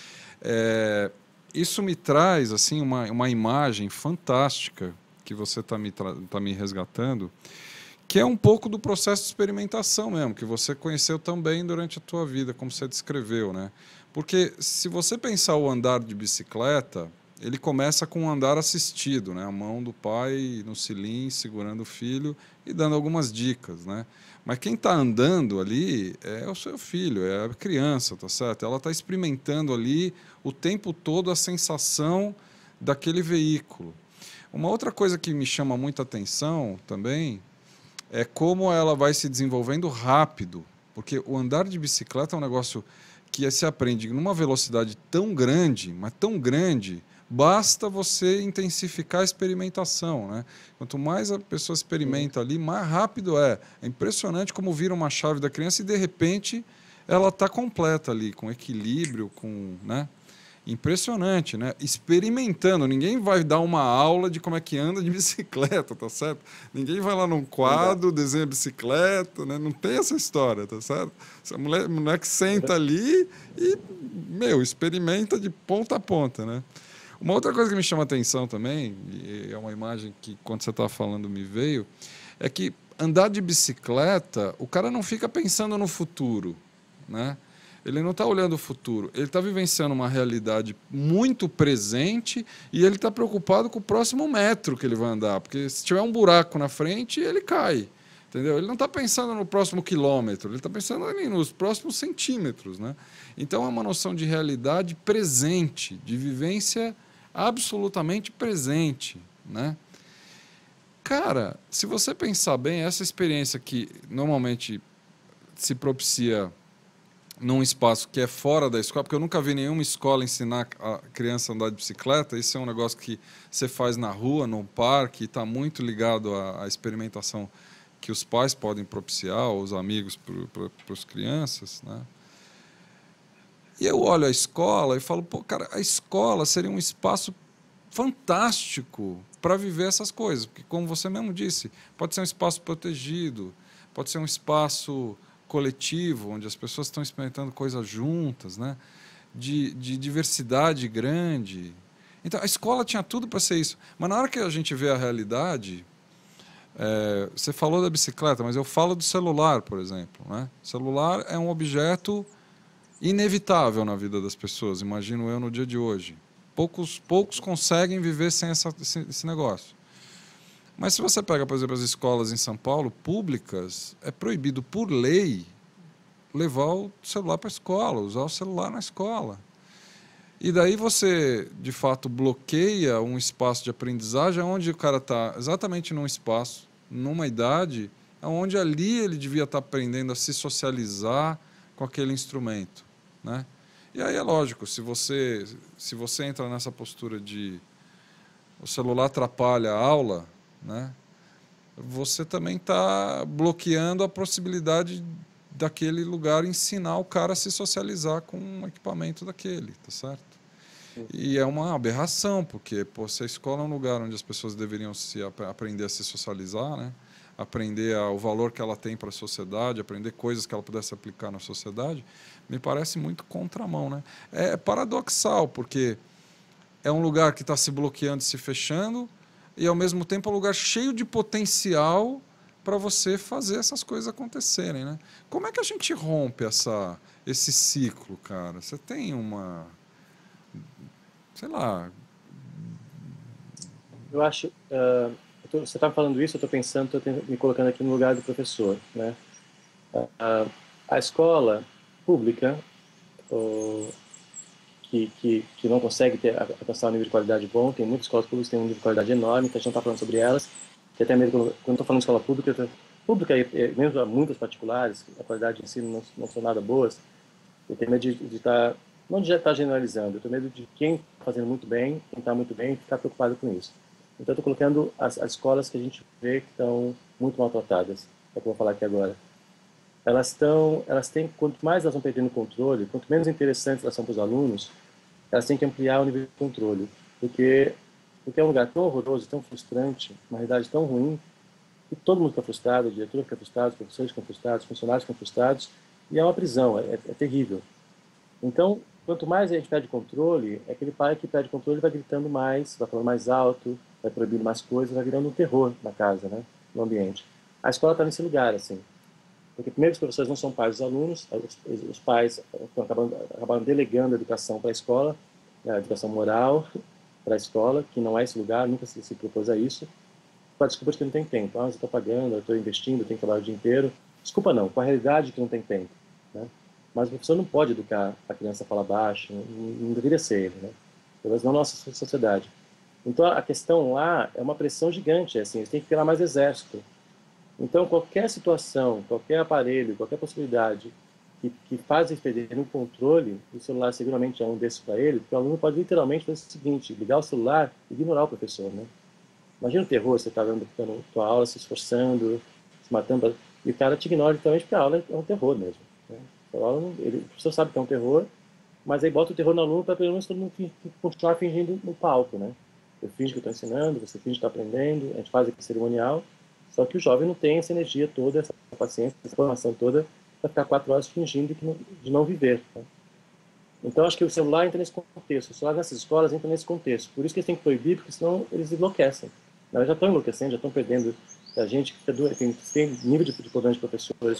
Speaker 1: Isso me traz assim uma imagem fantástica que você está me resgatando, que é um pouco do processo de experimentação mesmo, que você conheceu também durante a tua vida, como você descreveu, né? Porque se você pensar o andar de bicicleta, ele começa com um andar assistido, né? A mão do pai no selim, segurando o filho e dando algumas dicas, né? Mas quem está andando ali é o seu filho, é a criança, tá certo? Ela está experimentando ali o tempo todo a sensação daquele veículo. Uma outra coisa que me chama muita atenção também é como ela vai se desenvolvendo rápido, porque o andar de bicicleta é um negócio que se aprende numa velocidade tão grande, mas tão grande, basta você intensificar a experimentação, né? Quanto mais a pessoa experimenta ali, mais rápido é. É impressionante como vira uma chave da criança e, de repente, ela está completa ali, com equilíbrio, com, né? Impressionante, né? Experimentando. Ninguém vai dar uma aula de como é que anda de bicicleta, tá certo? Ninguém vai lá num quadro, desenha bicicleta, né? Não tem essa história, tá certo? Essa mulher que senta ali e, experimenta de ponta a ponta, né? Uma outra coisa que me chama a atenção também, e é uma imagem que quando você estava falando me veio, é que andar de bicicleta, o cara não fica pensando no futuro, né? Ele não está olhando o futuro, ele está vivenciando uma realidade muito presente e ele está preocupado com o próximo metro que ele vai andar, porque se tiver um buraco na frente, ele cai, entendeu? Ele não está pensando no próximo quilômetro, ele está pensando ali nos próximos centímetros, né? Então é uma noção de realidade presente, de vivência absolutamente presente, né? Cara, se você pensar bem, essa experiência que normalmente se propicia num espaço que é fora da escola, porque eu nunca vi nenhuma escola ensinar a criança a andar de bicicleta. Isso é um negócio que você faz na rua, no parque, e está muito ligado à experimentação que os pais podem propiciar, os amigos para as crianças, né? E eu olho a escola e falo, pô, cara, a escola seria um espaço fantástico para viver essas coisas, porque, como você mesmo disse, pode ser um espaço protegido, pode ser um espaço coletivo, onde as pessoas estão experimentando coisas juntas, né? De diversidade grande. Então, a escola tinha tudo para ser isso. Mas na hora que a gente vê a realidade, você falou da bicicleta, mas eu falo do celular, por exemplo, né? O celular é um objeto inevitável na vida das pessoas, imagino eu, no dia de hoje. Poucos conseguem viver sem esse negócio. Mas se você pega, por exemplo, as escolas em São Paulo, públicas, é proibido por lei levar o celular para a escola, usar o celular na escola. E daí você, de fato, bloqueia um espaço de aprendizagem onde o cara está exatamente num espaço, numa idade, onde ali ele devia estar aprendendo a se socializar com aquele instrumento, né? E aí é lógico, se você entra nessa postura de o celular atrapalha a aula, né? Você também está bloqueando a possibilidade daquele lugar ensinar o cara a se socializar com um equipamento daquele, tá certo? E é uma aberração, porque pô, se a escola é um lugar onde as pessoas deveriam aprender a se socializar, né? Aprender o valor que ela tem para a sociedade, aprender coisas que ela pudesse aplicar na sociedade, me parece muito contramão, né? É paradoxal, porque é um lugar que está se bloqueando, se fechando, e ao mesmo tempo é um lugar cheio de potencial para você fazer essas coisas acontecerem, né? Como é que a gente rompe esse ciclo, cara? Você tem sei lá.
Speaker 2: Eu acho, você está falando isso, eu estou pensando, estou me colocando aqui no lugar do professor, né? A escola pública, que não consegue alcançar um nível de qualidade bom, tem muitas escolas públicas que têm um nível de qualidade enorme, que a gente não está falando sobre elas, que até mesmo quando estou falando de escola pública e mesmo muitas particulares, a qualidade de ensino não são nada boas, eu tenho medo de estar, não de estar generalizando, eu tenho medo de quem está fazendo muito bem, quem está muito bem, ficar preocupado com isso. Então, eu estou colocando as escolas que a gente vê que estão muito maltratadas, é o que eu vou falar aqui agora. Elas têm, quanto mais elas vão perdendo controle, quanto menos interessantes elas são para os alunos, elas têm que ampliar o nível de controle, porque é um lugar tão horroroso, tão frustrante, uma realidade tão ruim, que todo mundo fica frustrado, o diretor fica frustrado, os professores ficam frustrados, os funcionários ficam frustrados, e é uma prisão, é terrível. Então, quanto mais a gente perde controle, é aquele pai que perde controle vai gritando mais, vai falando mais alto, vai proibindo mais coisas, vai virando um terror na casa, né, no ambiente. A escola está nesse lugar, assim. Porque, primeiro, os professores não são pais dos alunos, os pais acabam delegando a educação para a escola, a educação moral para a escola, que não é esse lugar, nunca se propôs a isso, com a desculpa de que não tem tempo. Mas eu estou pagando, eu estou investindo, eu tenho que trabalhar o dia inteiro. Desculpa não, com a realidade de que não tem tempo, né? Mas o professor não pode educar a criança a falar baixo, não deveria ser ele, né? Pelo menos na nossa sociedade. Então, a questão lá é uma pressão gigante, assim, eles têm que ter lá mais exército. Então, qualquer situação, qualquer aparelho, qualquer possibilidade que faz eles perderem o controle, o celular seguramente é um desses para ele, porque o aluno pode literalmente fazer o seguinte, ligar o celular e ignorar o professor, né? Imagina o terror, você está dando tua aula, se esforçando, se matando, e o cara te ignora literalmente porque a aula é um terror mesmo, né? O professor sabe que é um terror, mas aí bota o terror no aluno para pelo menos todo mundo continuar fingindo no palco, né? Eu finjo que estou ensinando, você finge que está aprendendo, a gente faz aqui cerimonial, só que o jovem não tem essa energia toda, essa paciência, essa formação toda para ficar 4 horas fingindo de não viver, né? Então, acho que o celular entra nesse contexto. O celular nessas escolas entra nesse contexto. Por isso que eles têm que proibir, porque senão eles enlouquecem. Eles já estão enlouquecendo, já estão perdendo a gente que tem nível de problema de professores,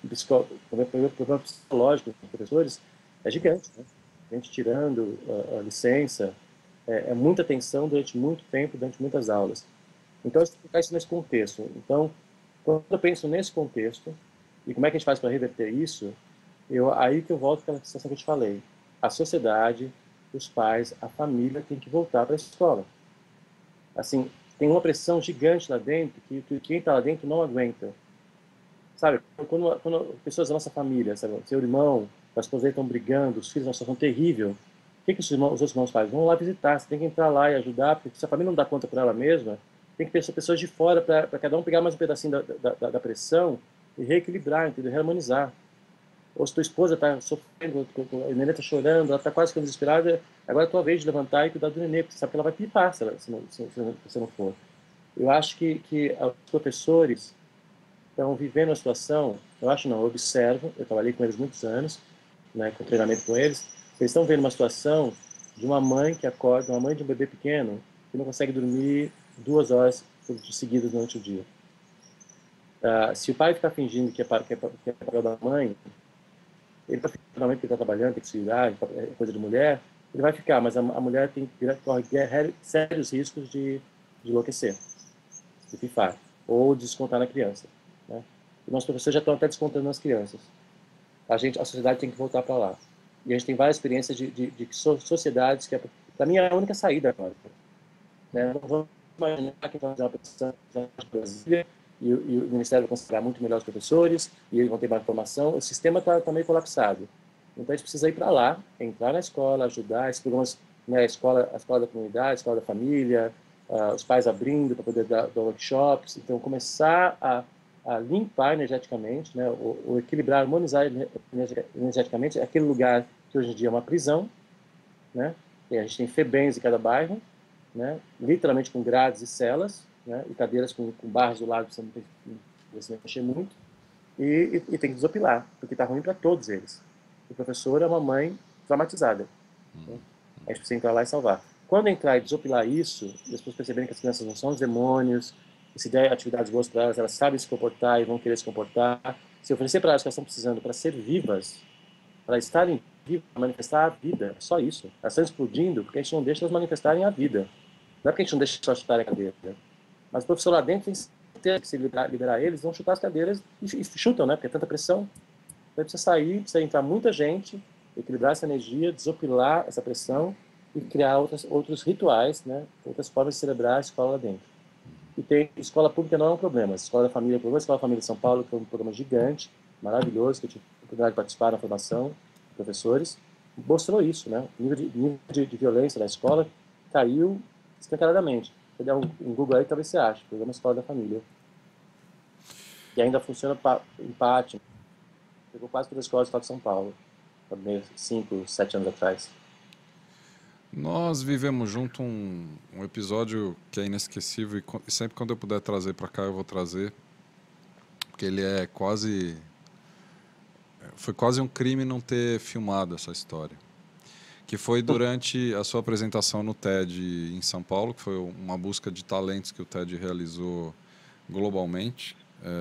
Speaker 2: problema psicológico dos professores, é gigante, né? A gente tirando a licença, é muita tensão durante muito tempo, durante muitas aulas. Então, eu tenho que colocar isso nesse contexto. Então, quando eu penso nesse contexto, e como é que a gente faz para reverter isso, aí que eu volto para aquela situação que eu te falei. A sociedade, os pais, a família tem que voltar para a escola. Assim, tem uma pressão gigante lá dentro que quem está lá dentro não aguenta. Sabe, quando pessoas da nossa família, sabe, seu irmão, as pessoas estão brigando, os filhos numa situação terrível, o que os outros irmãos fazem? Vão lá visitar, você tem que entrar lá e ajudar, porque se a família não dá conta por ela mesma, tem que ter pessoas de fora para cada um pegar mais um pedacinho da pressão e reequilibrar, entendeu? Reharmonizar. Ou se tua esposa está sofrendo, a neném está chorando, ela está quase ficando desesperada, agora é a tua vez de levantar e cuidar do neném, porque você sabe que ela vai pipar se não for. Eu acho que os professores estão vivendo a situação, eu acho não, eu observo, eu trabalhei com eles muitos anos, né, com treinamento com eles, eles estão vendo uma situação de uma mãe que acorda, uma mãe de um bebê pequeno, que não consegue dormir 2 horas seguidas durante o dia. Se o pai ficar fingindo que é papel da mãe, ele está finalmente que está trabalhando, tem que se virar, é coisa de mulher, ele vai ficar, mas a mulher corre sérios riscos de enlouquecer, de pifar, ou descontar na criança. Né? E nossos professores já estão até descontando nas crianças. A sociedade tem que voltar para lá. E a gente tem várias experiências de sociedades que, para mim, é a única saída agora. Né? Não vamos imaginar que vai fazer uma pesquisa de Brasília e o Ministério vai considerar muito melhor os professores e eles vão ter mais formação. O sistema está meio colapsado. Então, a gente precisa ir para lá, entrar na escola, ajudar esses programas, né, a escola da comunidade, a escola da família, os pais abrindo para poder dar workshops. Então, começar a limpar energeticamente, né, ou equilibrar, harmonizar energeticamente aquele lugar que hoje em dia é uma prisão, né? E a gente tem FEBEMs em cada bairro, né? Literalmente com grades e celas, né? E cadeiras com barras do lado, você não tem que mexer muito, e tem que desopilar, porque está ruim para todos eles. O professor é uma mãe traumatizada. Né? A gente precisa entrar lá e salvar. Quando entrar e desopilar isso, e as pessoas perceberem que as crianças não são os demônios, e se der atividades boas para elas, elas sabem se comportar e vão querer se comportar. Se oferecer para elas o que elas estão precisando para ser vivas, para estarem vivas, para manifestar a vida, só isso. Elas estão explodindo porque a gente não deixa elas manifestarem a vida. Não é porque a gente não deixa elas chutarem a cadeira. Mas o professor lá dentro tem certeza que se liberar eles, vão chutar as cadeiras e chutam, né? Porque é tanta pressão. Então precisa sair, precisa entrar muita gente, equilibrar essa energia, desopilar essa pressão e criar outros rituais, né? Outras formas de celebrar a escola lá dentro. E tem escola pública não é um problema, a escola da família é um problema. A escola da família de São Paulo, que é um programa gigante, maravilhoso, que eu tive a oportunidade de participar na formação de professores, mostrou isso, né? O nível de violência da escola caiu escancaradamente. Se der um Google aí, talvez você ache, programa Escola da Família. E ainda funciona empate. Pegou quase todas as escolas do estado de São Paulo, há 5, 7 anos atrás.
Speaker 1: Nós vivemos junto um episódio que é inesquecível e sempre quando eu puder trazer para cá eu vou trazer, porque ele é quase... Foi quase um crime não ter filmado essa história. Que foi durante a sua apresentação no TED em São Paulo, que foi uma busca de talentos que o TED realizou globalmente.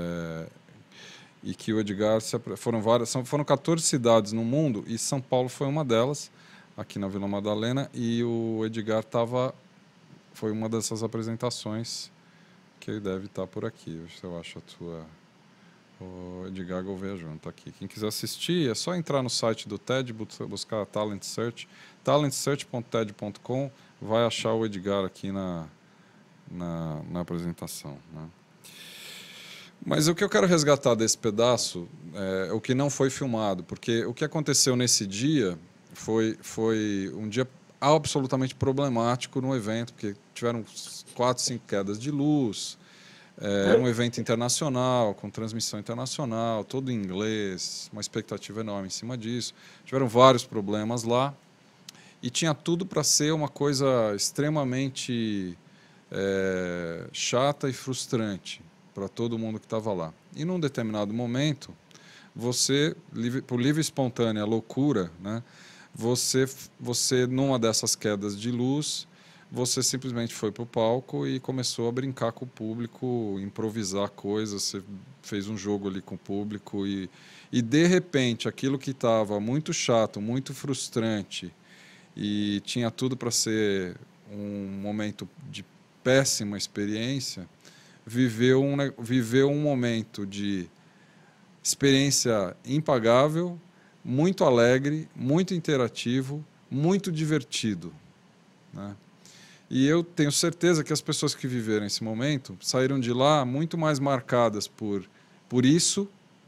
Speaker 1: E que o Edgar... Foram 14 cidades no mundo e São Paulo foi uma delas, aqui na Vila Madalena, e o Edgar foi uma dessas apresentações que ele deve estar por aqui. Deixa eu ver se eu acho a tua... O Edgar Gouveia Júnior está aqui. Quem quiser assistir, é só entrar no site do TED, buscar Talent Search, talentsearch.ted.com, vai achar o Edgar aqui na apresentação. Né? Mas o que eu quero resgatar desse pedaço é o que não foi filmado, porque o que aconteceu nesse dia foi um dia absolutamente problemático no evento, porque tiveram 4, 5 quedas de luz. Era um evento internacional, com transmissão internacional, todo em inglês, uma expectativa enorme em cima disso. Tiveram vários problemas lá e tinha tudo para ser uma coisa extremamente chata e frustrante para todo mundo que estava lá. E num determinado momento, você, por livre e espontânea loucura, né, você numa dessas quedas de luz, você simplesmente foi para o palco e começou a brincar com o público, improvisar coisas, você fez um jogo ali com o público e de repente, aquilo que estava muito chato, muito frustrante e tinha tudo para ser um momento de péssima experiência, viveu um momento de experiência impagável, muito alegre, muito interativo, muito divertido, né? E eu tenho certeza que as pessoas que viveram esse momento saíram de lá muito mais marcadas por isso,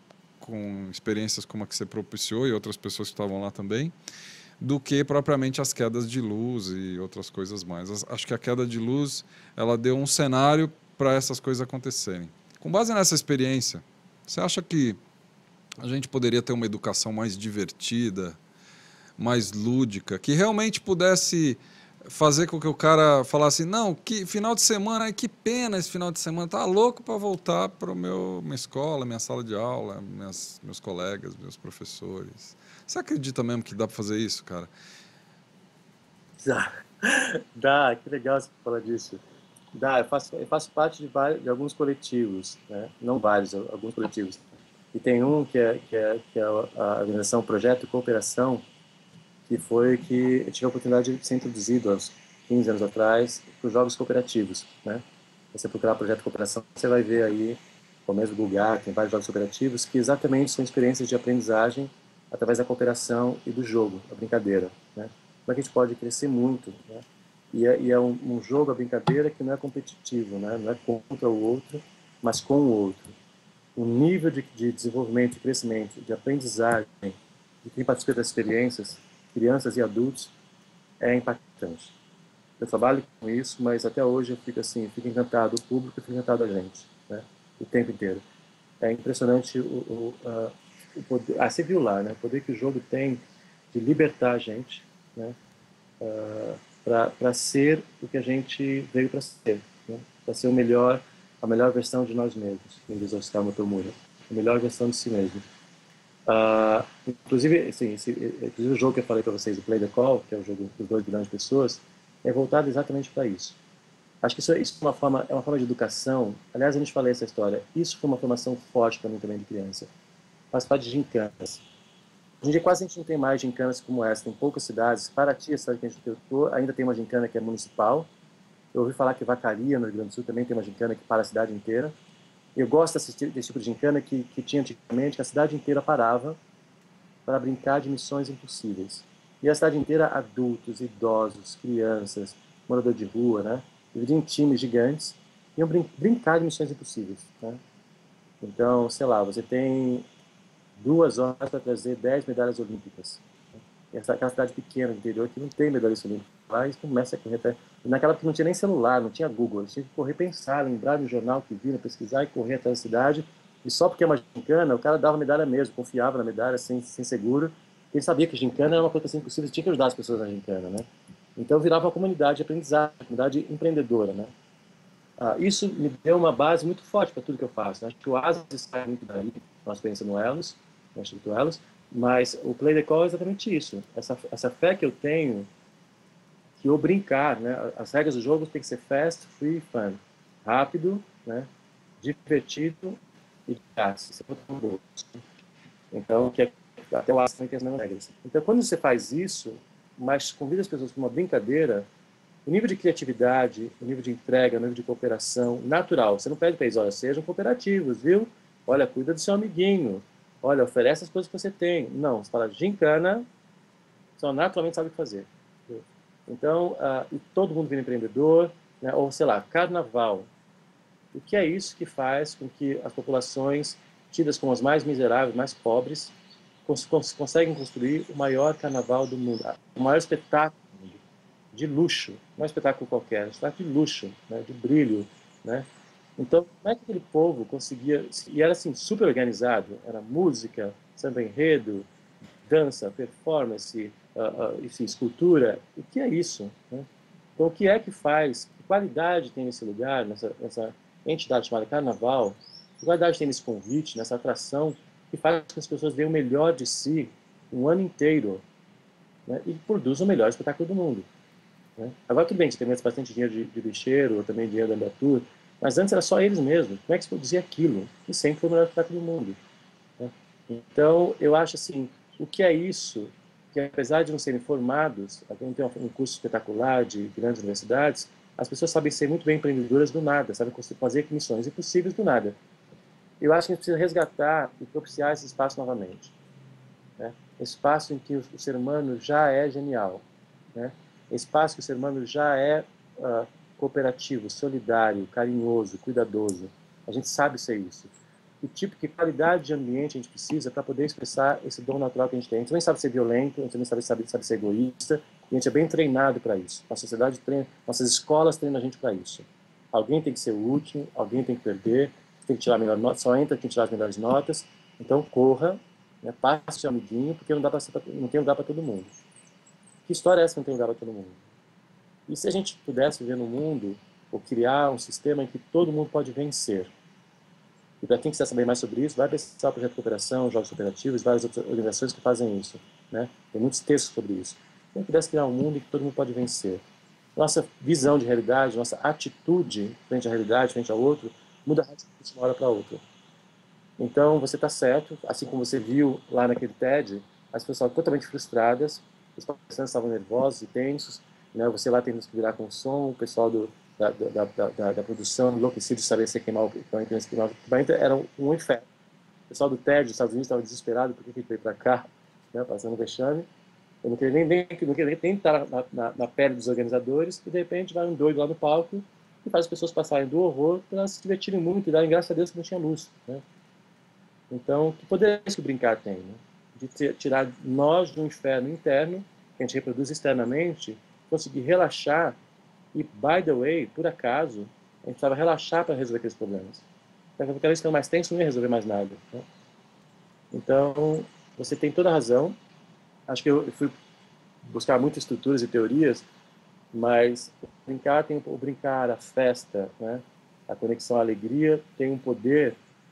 Speaker 1: com experiências como a que você propiciou e outras pessoas que estavam lá também, do que propriamente as quedas de luz e outras coisas mais. Acho que a queda de luz ela deu um cenário para essas coisas acontecerem. Com base nessa experiência, você acha que a gente poderia ter uma educação mais divertida, mais lúdica, que realmente pudesse fazer com que o cara falasse, não, que final de semana, que pena esse final de semana, tá louco para voltar para minha escola, minha sala de aula, meus colegas, meus professores. Você acredita mesmo que dá para fazer isso, cara?
Speaker 2: Dá, dá, que legal você falar disso. Dá, eu faço parte de alguns coletivos, né? Não vários, alguns coletivos. E tem um que é a organização Projeto Cooperação, que foi que eu tive a oportunidade de ser introduzido há uns 15 anos atrás para os jogos cooperativos, né? Você procurar Projeto Cooperação, você vai ver aí, ou mesmo Google, tem vários jogos cooperativos que exatamente são experiências de aprendizagem através da cooperação e do jogo, a brincadeira, né? Como é que a gente pode crescer muito, né? E é um jogo, a brincadeira, que não é competitivo, né? Não é contra o outro, mas com o outro. O nível de desenvolvimento, de crescimento, de aprendizagem de quem participa das experiências, crianças e adultos, é impactante. Eu trabalho com isso, mas até hoje eu fico assim, fico encantado, o público fica encantado a gente, né? O tempo inteiro. É impressionante o poder. Você viu lá, né? O poder que o jogo tem de libertar a gente, né? Para ser o que a gente veio para ser, né? Para ser a melhor versão de nós mesmos, como diz Oscar Motomura, a melhor versão de si mesmo. Inclusive, assim, inclusive o jogo que eu falei para vocês, o Play the Call, que é o jogo dos 2 bilhões de pessoas, é voltado exatamente para isso. Acho que isso é uma forma de educação. Aliás, a gente falei essa história. Isso foi uma formação forte para mim também de criança. Faz parte de gincanas. Hoje em dia quase a gente não tem mais gincanas como essa. Tem poucas cidades. Paraty, a cidade que eu tô, ainda tem uma gincana que é municipal. Eu ouvi falar que Vacaria, no Rio Grande do Sul, também tem uma gincana que para a cidade inteira. Eu gosto desse tipo de gincana que tinha antigamente, que a cidade inteira parava para brincar de missões impossíveis. E a cidade inteira, adultos, idosos, crianças, morador de rua, né? Dividiam em times gigantes, iam brincar de missões impossíveis, né? Então, sei lá, você tem 2 horas para trazer 10 medalhas olímpicas. E aquela cidade pequena do interior que não tem medalhas olímpicas. Lá eles começam a correr até... Naquela época não tinha nem celular, não tinha Google. Eles tinham que correr, pensar, lembrar do jornal que viram, pesquisar e correr até a cidade. E só porque é uma gincana, o cara dava medalha mesmo, confiava na medalha, sem seguro. Ele sabia que gincana era uma coisa assim impossível, tinha que ajudar as pessoas na gincana, né? Então virava uma comunidade de aprendizagem, uma comunidade empreendedora, né? Isso me deu uma base muito forte para tudo que eu faço, né? Acho que o ASIS sai muito daí, nossa experiência no Elos, no Instituto Elos, mas o Play the Call é exatamente isso. Essa fé que eu tenho, que eu brincar, né? As regras do jogo tem que ser fast, free, fun. Rápido, né? Divertido e grátis. Isso é muito bom. Então, até o ASIS também tem as mesmas regras. Então, quando você faz isso, mas convida as pessoas para uma brincadeira, o nível de criatividade, o nível de entrega, o nível de cooperação, natural. Você não pede para eles, olha, sejam cooperativos, viu? Olha, cuida do seu amiguinho. Olha, oferece as coisas que você tem. Não, você fala, gincana, só naturalmente sabe o que fazer. Então, e todo mundo vira empreendedor, né? Ou, sei lá, carnaval. O que é isso que faz com que as populações, tidas como as mais miseráveis, mais pobres, conseguem construir o maior carnaval do mundo, o maior espetáculo de luxo, não é um espetáculo qualquer, é um espetáculo de luxo, né, de brilho, né? Então, como é que aquele povo conseguia... E era assim, super organizado, era música, samba enredo, dança, performance, enfim, escultura. O que é isso, né? Então, o que é que faz, que qualidade tem nesse lugar, nessa entidade chamada Carnaval, que qualidade tem nesse convite, nessa atração, que faz com que as pessoas deem o melhor de si um ano inteiro, né, e produzam o melhor espetáculo do mundo, né? Agora, tudo bem, você tem bastante dinheiro de bicheiro, ou também dinheiro da Embratur, mas antes era só eles mesmos. Como é que se produzia aquilo? E sempre foi o melhor espetáculo do mundo, né? Então, eu acho assim, o que é isso? Que apesar de não serem formados, não ter um curso espetacular de grandes universidades, as pessoas sabem ser muito bem empreendedoras do nada, sabem fazer missões impossíveis do nada. Eu acho que a gente precisa resgatar e propiciar esse espaço novamente, né? Espaço em que o ser humano já é genial, né? Espaço que o ser humano já é cooperativo, solidário, carinhoso, cuidadoso. A gente sabe ser isso. que qualidade de ambiente a gente precisa para poder expressar esse dom natural que a gente tem. A gente também sabe ser violento, a gente também sabe ser egoísta, e a gente é bem treinado para isso. A sociedade treina, nossas escolas treinam a gente para isso. Alguém tem que ser o último, alguém tem que perder, tem que tirar a melhor nota, só entra quem tirar as melhores notas. Então corra, né, passe seu amiguinho, porque não tem lugar para todo mundo. Que história é essa que não tem lugar para todo mundo? E se a gente pudesse viver num mundo, ou criar um sistema em que todo mundo pode vencer? E para quem quiser saber mais sobre isso, vai pesquisar o Projeto de Cooperação, Jogos Cooperativos, várias outras organizações que fazem isso, né? Tem muitos textos sobre isso. Se a gente pudesse criar um mundo em que todo mundo pode vencer, nossa visão de realidade, nossa atitude frente à realidade, frente ao outro, muda radicalmente de uma hora para outra. Então, você está certo, assim como você viu lá naquele TED, as pessoas estavam totalmente frustradas, os participantes estavam nervosos e tensos, né? Você lá tendo que virar com o som, o pessoal da produção enlouquecido de saber se queimar o equipamento, era um inferno. O pessoal do TED dos Estados Unidos estava desesperado porque ele veio para cá, né, passando vexame. Eu não queria nem estar na pele dos organizadores, e de repente vai um doido lá no palco e faz as pessoas passarem do horror para se divertirem muito e darem graças a Deus que não tinha luz, né? Então, que poder é esse que o brincar tem, né? De tirar nós do inferno interno, que a gente reproduz externamente, conseguir relaxar e, by the way, por acaso, a gente precisava relaxar para resolver aqueles problemas. Porque aquela vez que mais tenso não ia resolver mais nada, né? Então, você tem toda a razão. Acho que eu fui buscar muitas estruturas e teorias, mas o brincar, a festa, né? A conexão, a alegria, tem um poder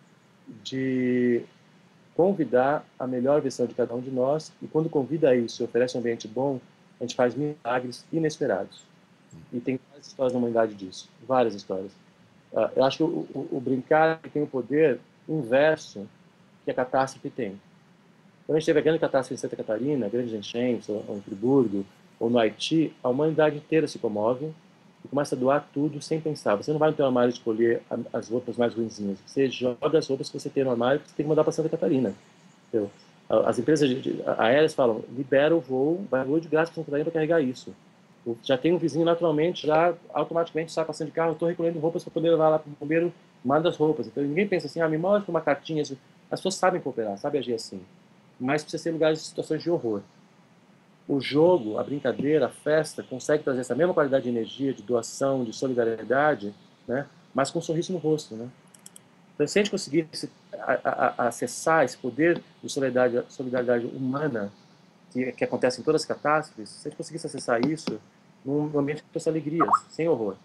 Speaker 2: de convidar a melhor versão de cada um de nós, e quando convida isso e oferece um ambiente bom, a gente faz milagres inesperados. E tem várias histórias na humanidade disso, várias histórias. Eu acho que o brincar tem o poder inverso que a catástrofe tem. Quando a gente teve a grande catástrofe em Santa Catarina, a grande enchente, ou em Friburgo, ou no Haiti, a humanidade inteira se comove e começa a doar tudo sem pensar. Você não vai no teu armário escolher as roupas mais ruinzinhas. Você joga as roupas que você tem no armário que você tem que mandar para Santa Catarina. Entendeu? As empresas aéreas falam, libera o voo, vai voar de graça para Santa Catarina para carregar isso. Já tem um vizinho naturalmente, já automaticamente sai passando de carro, estou recolhendo roupas para poder levar lá para o bombeiro, manda as roupas. Então ninguém pensa assim, me mostra uma cartinha. As pessoas sabem cooperar, sabem agir assim. Mas precisa ser lugares de situações de horror. O jogo, a brincadeira, a festa, consegue trazer essa mesma qualidade de energia, de doação, de solidariedade, né? Mas com um sorriso no rosto, né? Então, se a gente conseguir acessar esse poder de solidariedade humana que acontece em todas as catástrofes, se a gente conseguisse acessar isso num ambiente com essa alegria, sem horror.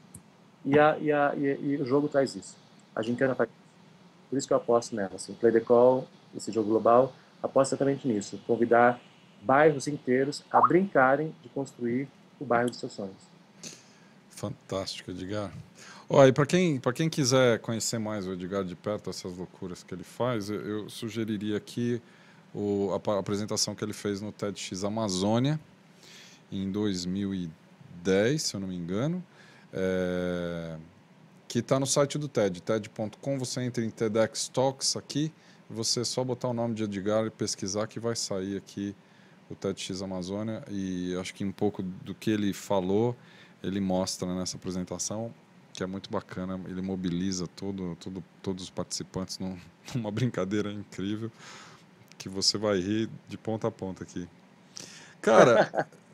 Speaker 2: E o jogo traz isso. A gincana faz isso. Por isso que eu aposto nela. Assim, Play the Call, esse jogo global, aposto exatamente nisso. Convidar bairros inteiros a brincarem de construir o bairro dos seus sonhos.
Speaker 1: Fantástico, Edgar. Olha, e para quem quiser conhecer mais o Edgar de perto, essas loucuras que ele faz, eu sugeriria aqui a apresentação que ele fez no TEDx Amazônia, em 2010, se eu não me engano, que está no site do TED, ted.com. Você entra em TEDx Talks aqui, você só botar o nome de Edgar e pesquisar que vai sair aqui o TEDx Amazônia, e acho que um pouco do que ele falou, ele mostra nessa apresentação, que é muito bacana. Ele mobiliza todos os participantes numa brincadeira incrível, que você vai rir de ponta a ponta aqui. Cara,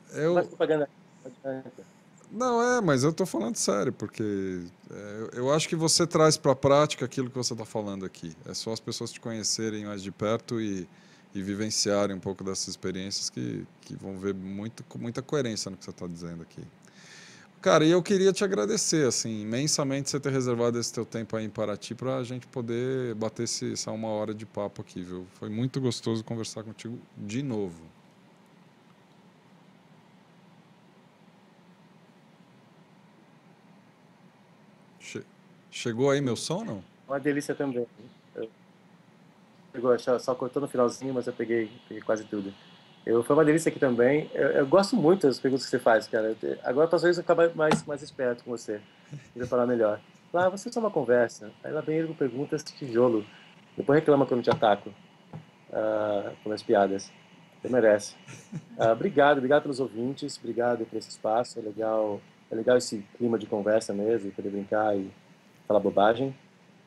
Speaker 1: Não, mas eu estou falando sério, porque eu acho que você traz para a prática aquilo que você está falando aqui. É só as pessoas te conhecerem mais de perto e vivenciarem um pouco dessas experiências que vão ver com muita coerência no que você está dizendo aqui. Cara, e eu queria te agradecer, assim, imensamente você ter reservado esse teu tempo aí em Paraty para a gente poder bater essa 1 hora de papo aqui, viu? Foi muito gostoso conversar contigo de novo. Chegou aí meu som, não?
Speaker 2: Uma delícia também. Chegou, só cortou no finalzinho, mas eu peguei quase tudo. Foi uma delícia aqui também. Eu gosto muito das perguntas que você faz, cara. Agora, talvez eu acabe mais esperto com você. Vou falar melhor. Você só uma conversa. Aí lá vem ele com perguntas de tijolo. Depois reclama quando eu te ataco com as piadas. Você merece. Obrigado pelos ouvintes. Obrigado por esse espaço. É legal esse clima de conversa mesmo, poder brincar e falar bobagem.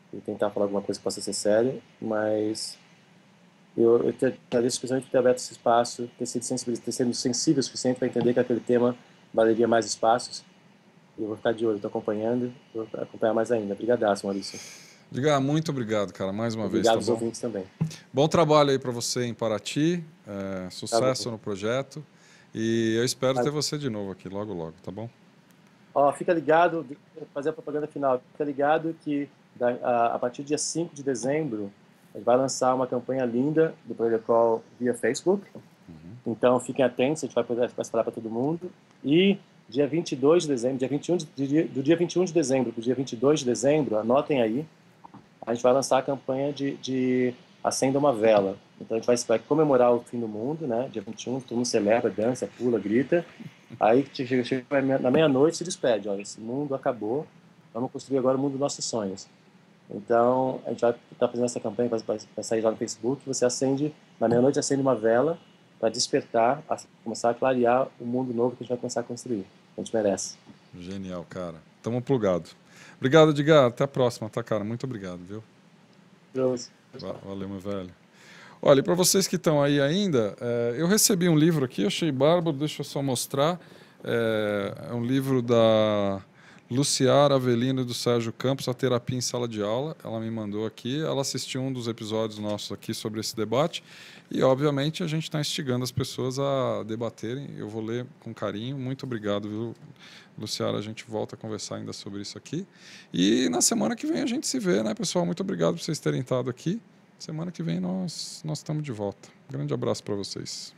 Speaker 2: e tentar falar alguma coisa que possa ser séria, mas eu agradeço especialmente por ter aberto esse espaço, ter sido sensível o suficiente para entender que aquele tema valeria mais espaços. E eu vou ficar de olho, estou acompanhando, vou acompanhar mais ainda. Obrigadaço, Maurício.
Speaker 1: Edgar, muito obrigado, cara, mais uma vez,
Speaker 2: Obrigado
Speaker 1: tá
Speaker 2: aos
Speaker 1: bom?
Speaker 2: ouvintes também.
Speaker 1: Bom trabalho aí para você em Paraty, sucesso
Speaker 2: Tá bom.
Speaker 1: no projeto e eu espero ter você de novo aqui logo, logo, tá bom?
Speaker 2: Ó, fica ligado, vou fazer a propaganda final, fica ligado que a partir do dia 5 de dezembro a gente vai lançar uma campanha linda do Protocol via Facebook. Então fiquem atentos, a gente vai poder espalhar para todo mundo. E dia 22 de dezembro, do dia 21 de dezembro para o dia 22 de dezembro, anotem aí, a gente vai lançar a campanha de Acenda uma Vela. Então a gente vai comemorar o fim do mundo, né? Dia 21, todo mundo celebra, dança, pula, grita. Aí chega na meia-noite e se despede. Olha, esse mundo acabou, vamos construir agora o mundo dos nossos sonhos. Então a gente vai estar fazendo essa campanha, vai sair lá no Facebook. Você acende, na meia-noite acende uma vela para despertar, começar a clarear o mundo novo que a gente vai começar a construir. A gente merece.
Speaker 1: Genial, cara. Tamo plugado. Obrigado, Edgar. Até a próxima, tá, cara? Muito obrigado, viu? Valeu, meu velho. Olha, e para vocês que estão aí ainda, eu recebi um livro aqui, achei bárbaro, deixa eu só mostrar. É um livro da Luciara Avelino e do Sérgio Campos, A Terapia em Sala de Aula. Ela me mandou aqui, ela assistiu um dos episódios nossos aqui sobre esse debate e, obviamente, a gente está instigando as pessoas a debaterem. Eu vou ler com carinho. Muito obrigado, viu, Luciara? A gente volta a conversar ainda sobre isso aqui. E na semana que vem a gente se vê, né, pessoal? Muito obrigado por vocês terem estado aqui. Semana que vem nós estamos de volta. Grande abraço para vocês.